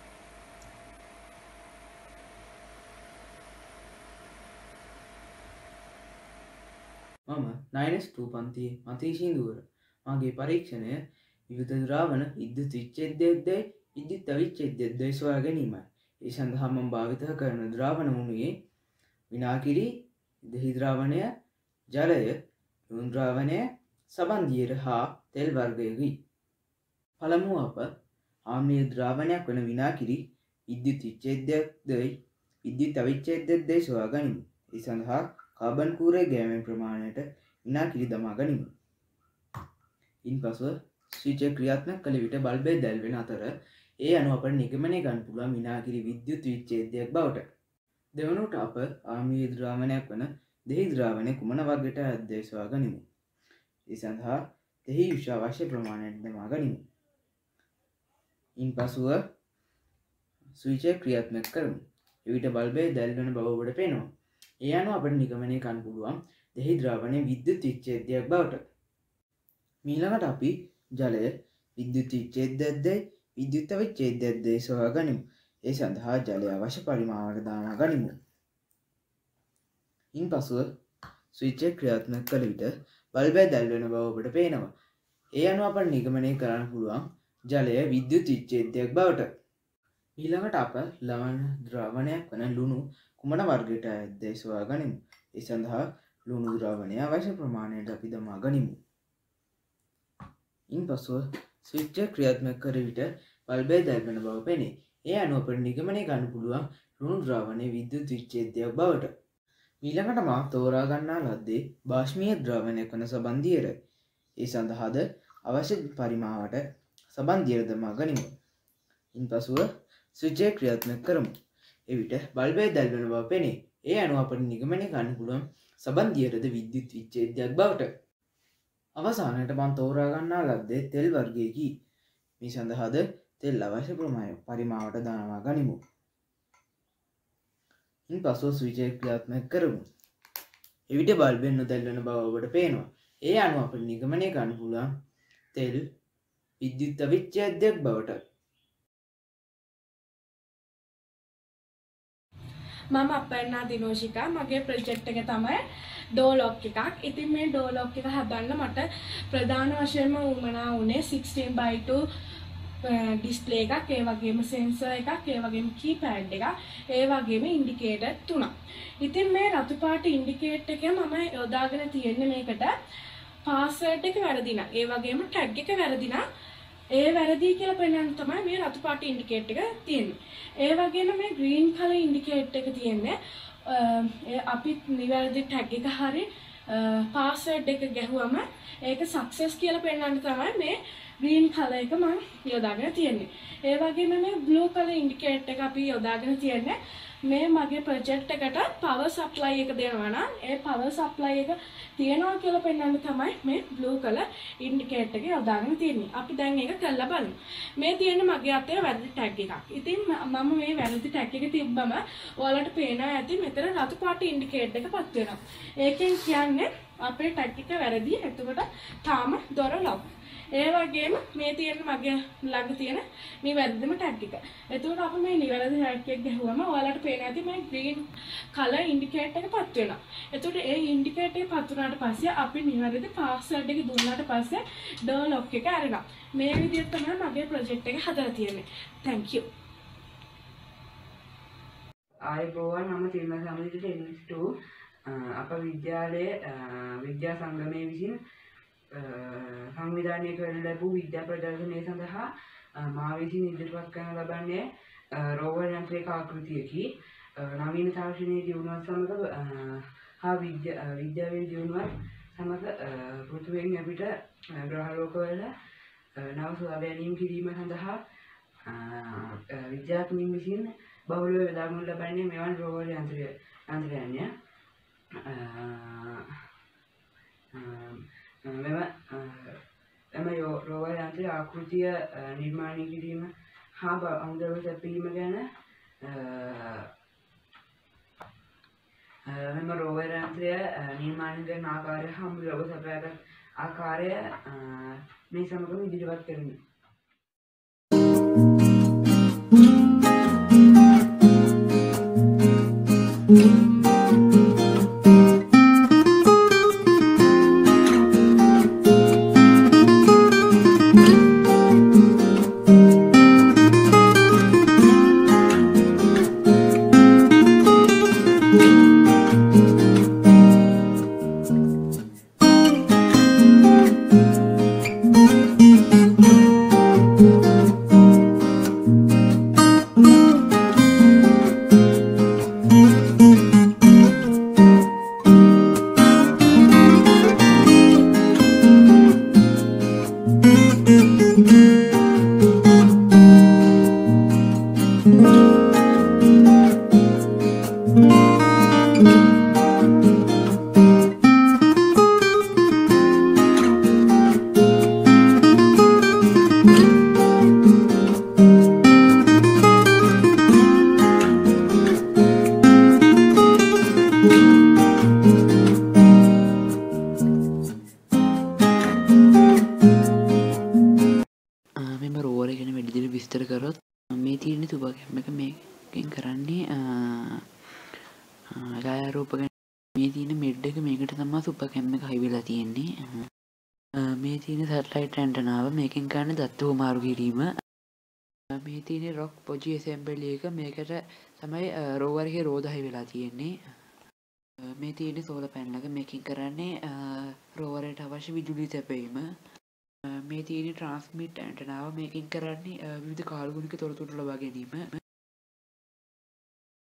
මම 9S2 පන්තියේ මතීශින්දුවර මගේ පරීක්ෂණය විවිධ ද්‍රාවණ විද්‍යුත් විච්ඡේදයේදී විද්‍යුත් අවිච්ඡේදයේදී සොයා ගැනීමයි. ඒ සඳහා මම භාවිත කරන ද්‍රාවණ වුණේ විනාකිරි, දෙහි ද්‍රාවණය, ජලය, ලුණු ද්‍රාවණය, සබන් දියර හා තෙල් වර්ගයකි. පළමුව අප ආම්ලීය ද්‍රාවණයක් වන විනාකිරි විද්‍යුත් විච්ඡේදයේදී විද්‍යුත් අවිච්ඡේදයේදී සොයා ගනිමු. ඒ සඳහා කාබන් කූරේ ගෑමෙන් ප්‍රමාණයට විනාකිරි දමා ගනිමු. ඉන්පසුව ස්විච් එක ක්‍රියාත්මක කළ විට බල්බය දැල්වෙන අතර ඒ අනුව අපට නිගමනය ගන්න පුළුවන් විනාකිරි විද්‍යුත් විච්ඡේදයක් බවට. දෙවනුවට අප ආම්ලීය ද්‍රාවණයක් වන දෙහි ද්‍රාවණය කුමන වර්ගයට ඇද්දේ සොයා ගනිමු. ඒ සඳහා දෙහි විෂ අවශ්‍ය ප්‍රමාණයට දමා ගනිමු. ඉන්පසුව ස්විච් එක ක්‍රියාත්මක කරමු. එවිට බල්බය දැල්වෙන බව ඔබට පේනවා. ඒ අනුව අපට නිගමනය කරන්න පුළුවන් දෙහි ද්‍රාවණය විද්‍යුත් විච්ඡේදයක් බවට. ඊළඟට අපි ජලය විද්‍යුත් විච්ඡේදයේදී විද්‍යුත් අවිච්ඡේදයේදී සොයා ගනිමු. ඒ සඳහා ජලය අවශ්‍ය පරිමාණයට දමා ගනිමු. ඉන්පසුව ස්විච් එක ක්‍රියාත්මක කළ විට බල්බය දැල්වෙන බව ඔබට පේනවා. ඒ අනුව අපට නිගමනය කරන්න පුළුවන් ජලය විද්‍යුත් විච්ඡේදයක් බවට. ඊළඟට අප ලවණ ද්‍රාවණයක් වන ලුණු කුමන වර්ගයට ඇද්දේ සොයා ගනිමු. ඒ සඳහා ලුණු ද්‍රාවණය අවශ්‍ය ප්‍රමාණයට අපි දමා ගනිමු. ඉන්පසුව ස්විච් එක ක්‍රියාත්මක කර විට බල්බය දැල්වෙන බව පෙනේ. ඒ අනුව අපට නිගමනය ගන්න පුළුවන් ලුණු ද්‍රාවණයේ විද්‍යුත් විච්ඡේදයක් බවට. ඊළඟට මා තෝරා ගන්නා ලද්දේ භාෂ්මීය ද්‍රාවණයක් වන සබන්දියරයි. ඒ සඳහාද අවශ්‍ය පරිමාවට සබන්දියර දමා ගනිමු. ඉන්පසුව ස්විචය ක්‍රියාත්මක කරමු. එවිට බල්බය දැල්වෙන බව පෙනේ. ඒ අනුව අපට නිගමනය ගන්න පුළුවන් සබන්දියරද විද්‍යුත් විච්ඡේදයක් බවට. අවසානයට මම තෝරා ගන්නා ලද්දේ තෙල් වර්ගයකි. මේ සඳහාද තෙල් අවශ්‍ය පරිමාවට දමා ගනිමු. ඉන්පසුව ස්විචය ක්‍රියාත්මක කරමු. එවිට බල්බෙන් නොදැල්වෙන බව ඔබට පේනවා. ඒ අනුව අපට නිගමනය ගන්න පුළුවන් තෙල් විද්‍යුත් විච්ඡේදයක් බවට. මම අපර්ණා දිනෝෂිකා. මගේ ප්‍රොජෙක්ට් එක තමයි ඩෝලොක් එකක්. ඉතින් මේ ඩෝලොක් එක හදන්න මට ප්‍රධාන වශයෙන්ම උවමනා වුණේ 16:2 ඩිස්ප්ලේ එකක්, ඒ වගේම සෙන්සර් එකක්, ඒ වගේම කීපෑඩ් එකක්, ඒ වගේම ඉන්ඩිකේටර් 3ක්. ඉතින් මේ රතු පාට ඉන්ඩිකේටර් එක මම යොදාගෙන තියෙන්නේ මේකට පාස්වර්ඩ් එක වැරදි නම්, ඒ වගේම ටැග් එක වැරදි නම් ඒ වැරදි කියලා පෙන්වන්න තමයි මේ රතු පාට ඉන්ඩිකේටර් එක තියෙන්නේ. ඒ වගේම මේ ග්‍රීන් කලර් ඉන්ඩිකේටර් එක තියෙන්නේ අපි නිවැරදි ටැග් එක හරි පාස්වර්ඩ් එක ගැහුවම ඒක සක්සස් කියලා පෙන්වන්න තමයි මේ green color එක මම යොදාගෙන තියෙන්නේ. ඒ වගේම මේ blue color indicator එක අපි යොදාගෙන තියෙන්නේ මේ මගේ ප්‍රොජෙක්ට් එකට power supply එක දෙනවා නම් ඒ power supply එක තියනවා කියලා පෙන්වන්න තමයි මේ blue color indicator එක යොදාගෙන තියෙන්නේ. අපි දැන් ඒක කරලා බලමු. මේ තියෙන්නේ මගේ අතේ වැරදි tag එකක්. ඉතින් මම මේ වැරදි tag එක තිබ්බම ඔයාලට පේනවා ඇති මෙතන රතු පාට indicator එක පත් වෙනවා. ඒකෙන් කියන්නේ අපේ tag එක වැරදි. එතකොට තාම දොර lock. ඒ වගේම මේ තියෙන මගේ ළඟ තියෙන නිවැරදිම ටැග් එක. එතකොට අපි මේ නිවැරදි ටැග් එක ගහුවම ඔයාලට පේනවා ඇති මේ green color indicator එක පත් වෙනවා. එතකොට ඒ indicator එක පත් වුණාට පස්සේ අපි නිවැරදි password එක දුන්නාට පස්සේ door lock එක අරිනවා. මේ විදිහට තමයි මගේ project එක හදලා තියෙන්නේ. Thank you. ආයුබෝවන් මම තිරුමල් සමීර ටෙනිස් 2 අප විද්‍යාලයේ විද්‍යා සංගමයේ විසින් සංවිධානය කරන ලැබූ විද්‍යා ප්‍රදර්ශනය සඳහා මා විසින් ඉදිරිපත් කරන ලබන්නේ රෝවර් යන්ත්‍රයක ආකෘතියකි. නවීන තාක්ෂණයේ දියුණුවත් සමග හා විද්‍යාවේ දියුණුවත් සමග පෘථිවියෙන් අපිට ග්‍රහලෝකවල නව සොයා බැලීම් කිරීම සඳහා විද්‍යාඥයින් විසින් බහුලව යොදාගනු ලබන්නේ මෙවන් රෝවර් යන්ත්‍රයන්ය. මෙම රෝවර් යන්ත්‍රයේ ආකෘතිය නිර්මාණය කිරීම හා අමුද්‍රව්‍ය සැපයීම ගැන මෙම රෝවර් යන්ත්‍රය නිර්මාණය කරන ආකාරය හා අමුද්‍රව්‍ය සැපයීම ආකාරය මේ සමගම ඉදිරිපත් කරමි. මේ තියෙන සැටලයිට් ඇන්ටනාව මේකෙන් කරන්නේ දත්ත හුමාරු කිරීම. මේ තියෙන රොක් පොජි ඇසෙම්බලි එක මේකට තමයි රෝවර් එකේ රෝදහයි වෙලා තියෙන්නේ. මේ තියෙන සෝලර් පැනල් එක මේකෙන් කරන්නේ රෝවර් එකට අවශ්‍ය විදුලි සැපයීම. මේ තියෙන ට්‍රාන්ස්මිට් ඇන්ටනාව මේකෙන් කරන්නේ විවිධ කාලගුණික තොරතුරු ලබා ගැනීම.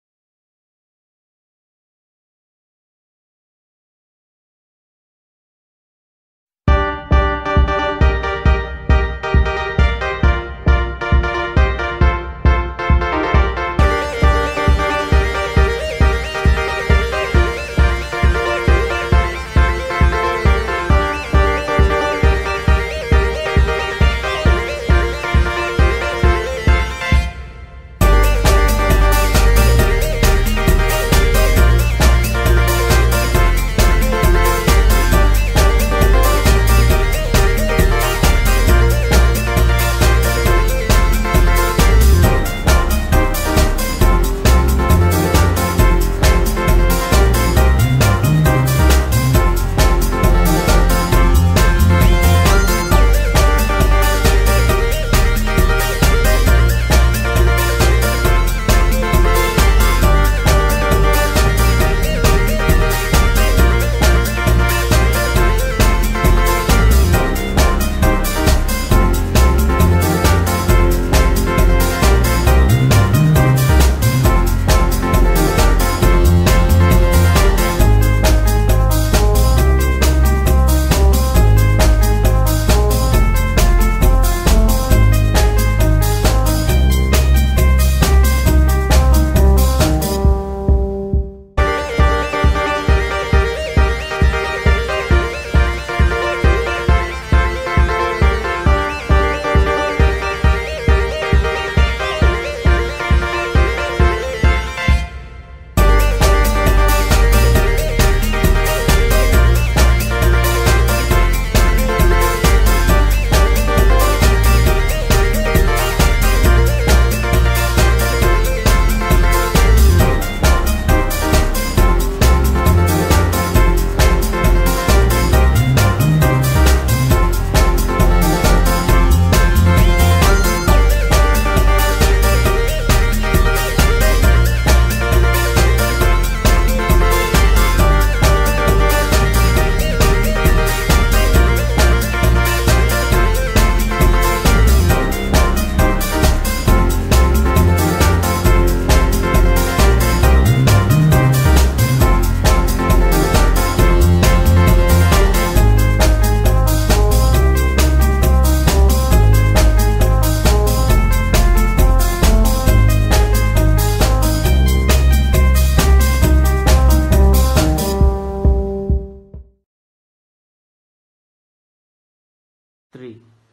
3.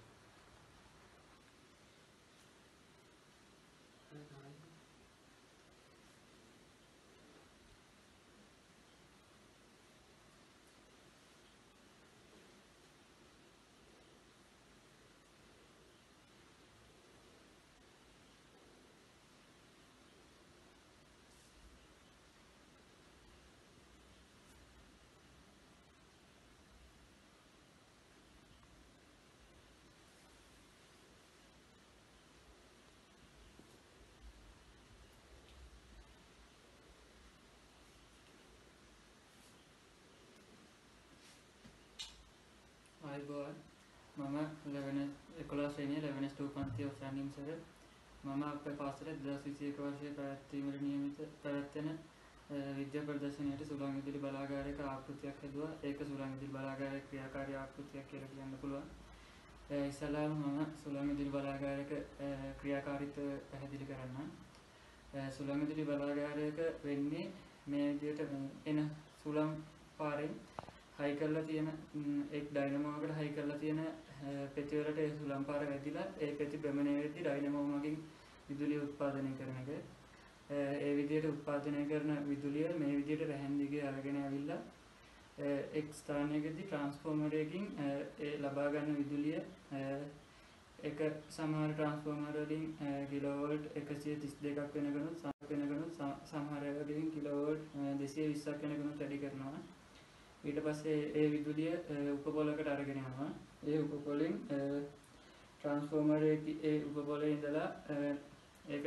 මම 11 ශ්‍රේණිය 11 පන්තියේ උසන්වීම සර මම අපේ පාසලේ 2021 වර්ෂයේ පැවැත්වීමට නියමිත පැවැත්වෙන විද්‍යා ප්‍රදර්ශනයට සුළං විදුලි බලාගාරයක ආකෘතියක් හදුවා. ඒක සුළං විදුලි බලාගාරයේ ක්‍රියාකාරී ආකෘතියක් කියලා කියන්න පුළුවන්. ඉස්සෙල්ලාම මම සුළං විදුලි බලාගාරයක ක්‍රියාකාරීත්වය පැහැදිලි කරන්නම්. සුළං විදුලි බලාගාරයක වෙන්නේ මේ විදිහට එන සුළං පාරෙන් හයි කරලා තියෙන එක් ඩයිනමෝවකට හයි කරලා තියෙන පෙති වලට ඒ සුළං පාර වැදිලා ඒ පෙති භ්‍රමණය වෙද්දී ඩයිනමෝ මගින් විදුලිය උත්පාදනය කරන එක. ඒ විදිහට උත්පාදනය කරන විදුලිය මේ විදිහට රැහැන් දිගේ අරගෙන ඇවිල්ලා එක් ස්ථානයකදී ට්‍රාන්ස්ෆෝමරයකින් ඒ ලබා ගන්න විදුලිය එක සමහර ට්‍රාන්ස්ෆෝමර් වලින් කිලෝවෝල්ට් 132ක් වෙනකනුත් සමහර වලින් කිලෝවෝල්ට් 220ක් වෙනකනුත් වැඩි කරනවා. ඊට පස්සේ ඒ විදුලිය උපපොලකට අරගෙන යනවා. ඒ උපපොලෙන් ට්‍රාන්ස්ෆෝමරයේ ඒ උපපොලේ ඉඳලා ඒක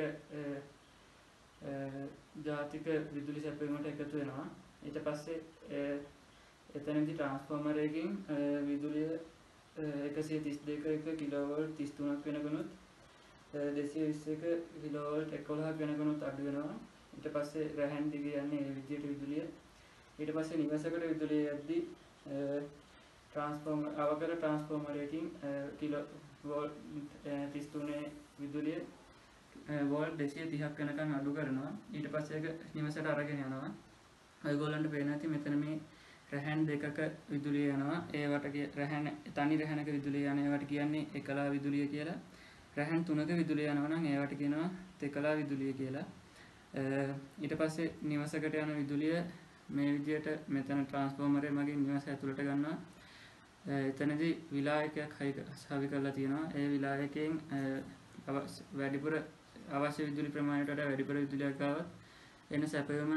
ජාතික විදුලි සැපයීමට එකතු වෙනවා. ඊට පස්සේ එතනදී ට්‍රාන්ස්ෆෝමරයකින් විදුලිය 132ක කිලෝවෝල්ට් 33ක් වෙනකනුත් 221ක කිලෝවෝල්ට් 11ක් වෙනකනුත් අඩු වෙනවා. ඊට පස්සේ රැහැන් දිගේ යන්නේ මේ විදිහට විදුලිය. ඊට පස්සේ නිවසකට විදුලිය යද්දී ට්‍රාන්ස්ෆෝමර් අවකර ට්‍රාන්ස්ෆෝමරයකින් කිලෝවෝල්ට් 33 විදුලිය වෝල්ට් 230ක් වෙනකන් අඩු කරනවා. ඊට පස්සේ ඒක නිවසට අරගෙන යනවා. ඔයගොල්ලන්ට පේන ඇති මෙතන මේ රැහැන් දෙකක විදුලිය යනවා. ඒවට රැහැන තනි රැහැනක විදුලිය යන ඒවට කියන්නේ එකලා විදුලිය කියලා. රැහැන් තුනක විදුලිය යනවා නම් ඒවට කියනවා තෙකලා විදුලිය කියලා. ඊට පස්සේ නිවසකට යන විදුලිය මේ විදියට මෙතන ට්‍රාන්ස්ෆෝමරය මගින් නිවස ඇතුළට ගන්නවා. එතනදී විලායකයක් හවි කරලා තියෙනවා. ඒ විලායකයෙන් වැඩිපුර අවශ්‍ය විදුලි ප්‍රමාණයට වඩා වැඩිපුර විදුලියක් ආවත් එන සැපයීම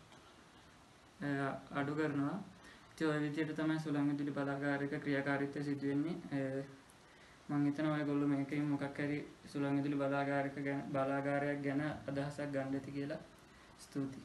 අඩු කරනවා. ඉතින් ඔය විදිහට තමයි සුළං විදුලි බලාගාරයක ක්‍රියාකාරීත්වය සිදු වෙන්නේ. මම හිතනවා ඔයගොල්ලෝ මේකෙන් මොකක් හරි සුළං විදුලි බලාගාරයක් ගැන අදහසක් ගන්න ඇති කියලා. ස්තුතියි.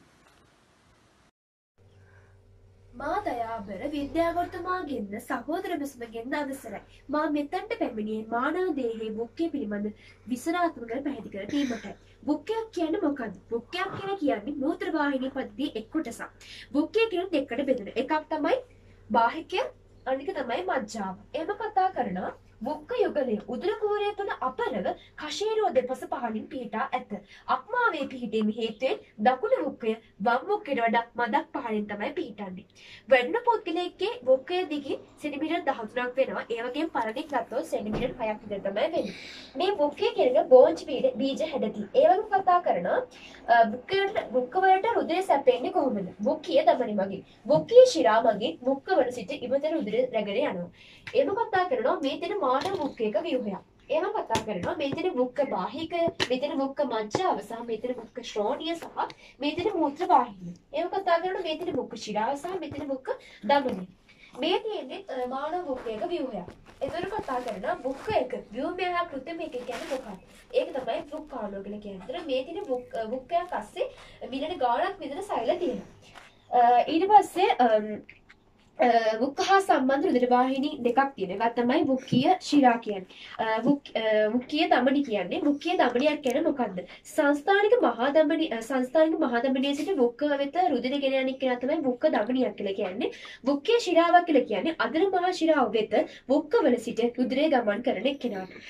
මා දයාබර විද්‍යාවර්තමාගෙන්ද සහෝදර බිසමගෙන්ද අවසරයි. මා මෙතැන්ට පැමිණියේ මානව දේහයේ වෘක්කය පිළිබඳ විසරාත්මක පැහැදිලි කර දීමටයි. වෘක්කයක් කියන්නේ මොකක්ද? වෘක්කයක් කියන්නේ මූත්‍ර වාහිනී පද්ධතියේ එක් කොටසක්. වෘක්කය කියන දෙකකට බෙදෙන. එකක් තමයි බාහිකය, අනික තමයි මජ්ජාව. එහෙම කතා කරනවා වෘක්ක යුගලයේ උදර කූරය තුළ අපරව කශේරුව දෙපස පහළින් පිහිටා ඇත. අක්මාවේ පිහිටීම හේතුවෙන් දකුණු වෘක්කය වම් වෘක්කයට වඩා මදක් පහළින් තමයි පිහිටන්නේ. වැඩින පුද්ගලයෙක්ගේ වෘක්කය දිගින් සෙන්ටිමීටර් 13ක් වෙනවා. ඒ වගේම පරණෙක් ගත්තොත් සෙන්ටිමීටර් 6ක් විතර තමයි වෙන්නේ. මේ වෘක්කය කියන්නේ බෝන්ජ් බීජ හැඩති. ඒ වගේම කතා කරනවා වෘක්ක වලට රුධිරය සැපෙන්නේ කොහොමද? වෘක්කීය ධමනි මගින්. වෘක්කීය ශිරා මගින් වෘක්ක වල සිට ඉවතර රුධිරය රැගෙන යනවා. එහෙම කතා කරනවා මේ දෙන මානව වෘක්කයක ව්‍යුහයක්. එහෙම කතා කරනවා මෙතන වෘක්ක බාහික, මෙතන වෘක්ක මජ්ජාව සහ මෙතන වෘක්ක ශ්‍රෝණිය සහ මෙතන මූත්‍ර වාහිනිය. එහෙම කතා කරනවා මෙතන වෘක්ක ශිරාව සහ මෙතන වෘක්ක ධමනි. මේ තියෙන්නේ මානව වෘක්කයක ව්‍යුහයක්. එතන කතා කරනවා වෘක්කයක ව්‍යුහය කෘත්‍යම එක කියන්නේ මොකක්ද? ඒක තමයි වෘක්කාණුව කියලා කියන්නේ. ඒතර මේ තියෙන වෘක්කයක් අස්සේ මිලියන ගාණක් විතර සෛල තියෙනවා. ඊට පස්සේ වෘක්ක හා සම්බන්ධ රුධිර වාහිනී දෙකක් තියෙනවා. ඒවා තමයි වෘක්කීය ශිරා කියන්නේ. වෘක්කීය ධමනි කියන්නේ. වෘක්කීය ධමනියක් කියන්නේ මොකද්ද? සංස්ථානික මහා ධමනියේ සිට වෘක්ක වෙත රුධිර ගෙන යන එක තමයි වෘක්ක ධමනියක් කියලා කියන්නේ. වෘක්කීය ශිරාවක් කියලා කියන්නේ අදර මහා ශිරාව වෙත වෘක්ක වල සිට රුධිරය ගමන් කරන එක්කෙනාට.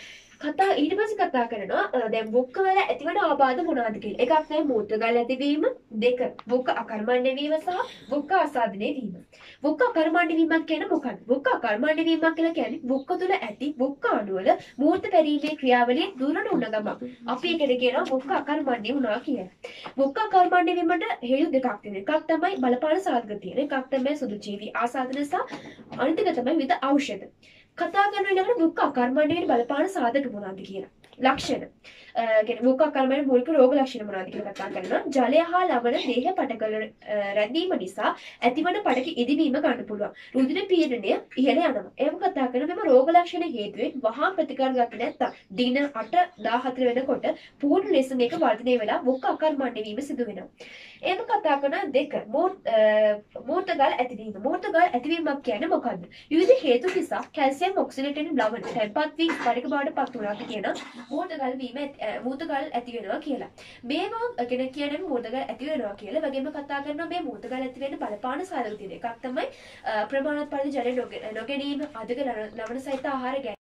ඊට පස්සේ කතා කරනවා දැන් වොක්ක වල ඇතිවන ආබාධ මොනවද කියලා. එකක් තමයි මූත්‍රා ගල් ඇතිවීම, දෙක වොක්ක අකර්මණ්‍ය වීම සහ වොක්ක ආසාදනය වීම. වොක්ක අකර්මණ්‍ය වීමක් කියන්නේ මොකක්ද? වොක්ක අකර්මණ්‍ය වීමක් කියලා කියන්නේ වොක්ක තුල ඇති වොක්ක අණුවල මූර්ත පැරීමේ ක්‍රියාවලිය දුරට උන ගමන් අපි ඒකට කියනවා වොක්ක අකර්මණ්‍ය වුණා කියලා. වොක්ක අකර්මණ්‍ය වීමට හේතු දෙකක් තියෙනවා. එකක් තමයි බලපාන සාධක තියෙන. එකක් තමයි සුදු ජීවි ආසාදන සහ අනිත් එක තමයි විවිධ ඖෂධ. කතා කරන ඊළඟට වොක්ක අකර්මණ්‍යයේ බලපාන සාධක මොනවද කියලා. ලක්ෂණ කියන්නේ වොක්ක අකර්මණ්‍ය මූලික රෝග ලක්ෂණ මොනවද කියලා කතා කරනවා. ජලය හා ලවණ දේහ පටකල රැඳීම නිසා ඇතිවන පටක ඉදිවීම ගන්න පුළුවන්. රුධිර පීඩනය ඉහළ යනවා. එහෙම කතා කරන මෙම රෝග ලක්ෂණ හේතුවෙන් වහා ප්‍රතිකාර ගන්න නැත්තම් දින 8-14 වෙනකොට පූර්ණ ලෙස මේක වර්ධනය වෙලා වොක්ක අකර්මණ්‍ය වීම සිදු වෙනවා. එහෙම කතා කරන දෙක මූත්‍රා ගල් ඇතිවීම. මූත්‍රා ගල් ඇතිවීමක් කියන්නේ මොකද්ද? විවිධ හේතු නිසා කැල්සියම් ඔක්සිනේට් වෙන ලවණ තැන්පත් වී ස්පටික බවට පත් වුණාට කියන මූත්‍රා ගල් වීම මූත්‍රා ගල් ඇති වෙනවා කියලා. මේවා කියන්නේ මූත්‍රා ගල් ඇති වෙනවා කියලා. වගේම කතා කරනවා මේ මූත්‍රා ගල් ඇති වෙන්න බලපාන සාධක තියෙන එකක් තමයි ප්‍රමාණවත් පරිදි ජලය නොගැනීම, අධික ලවණ සහිත ආහාර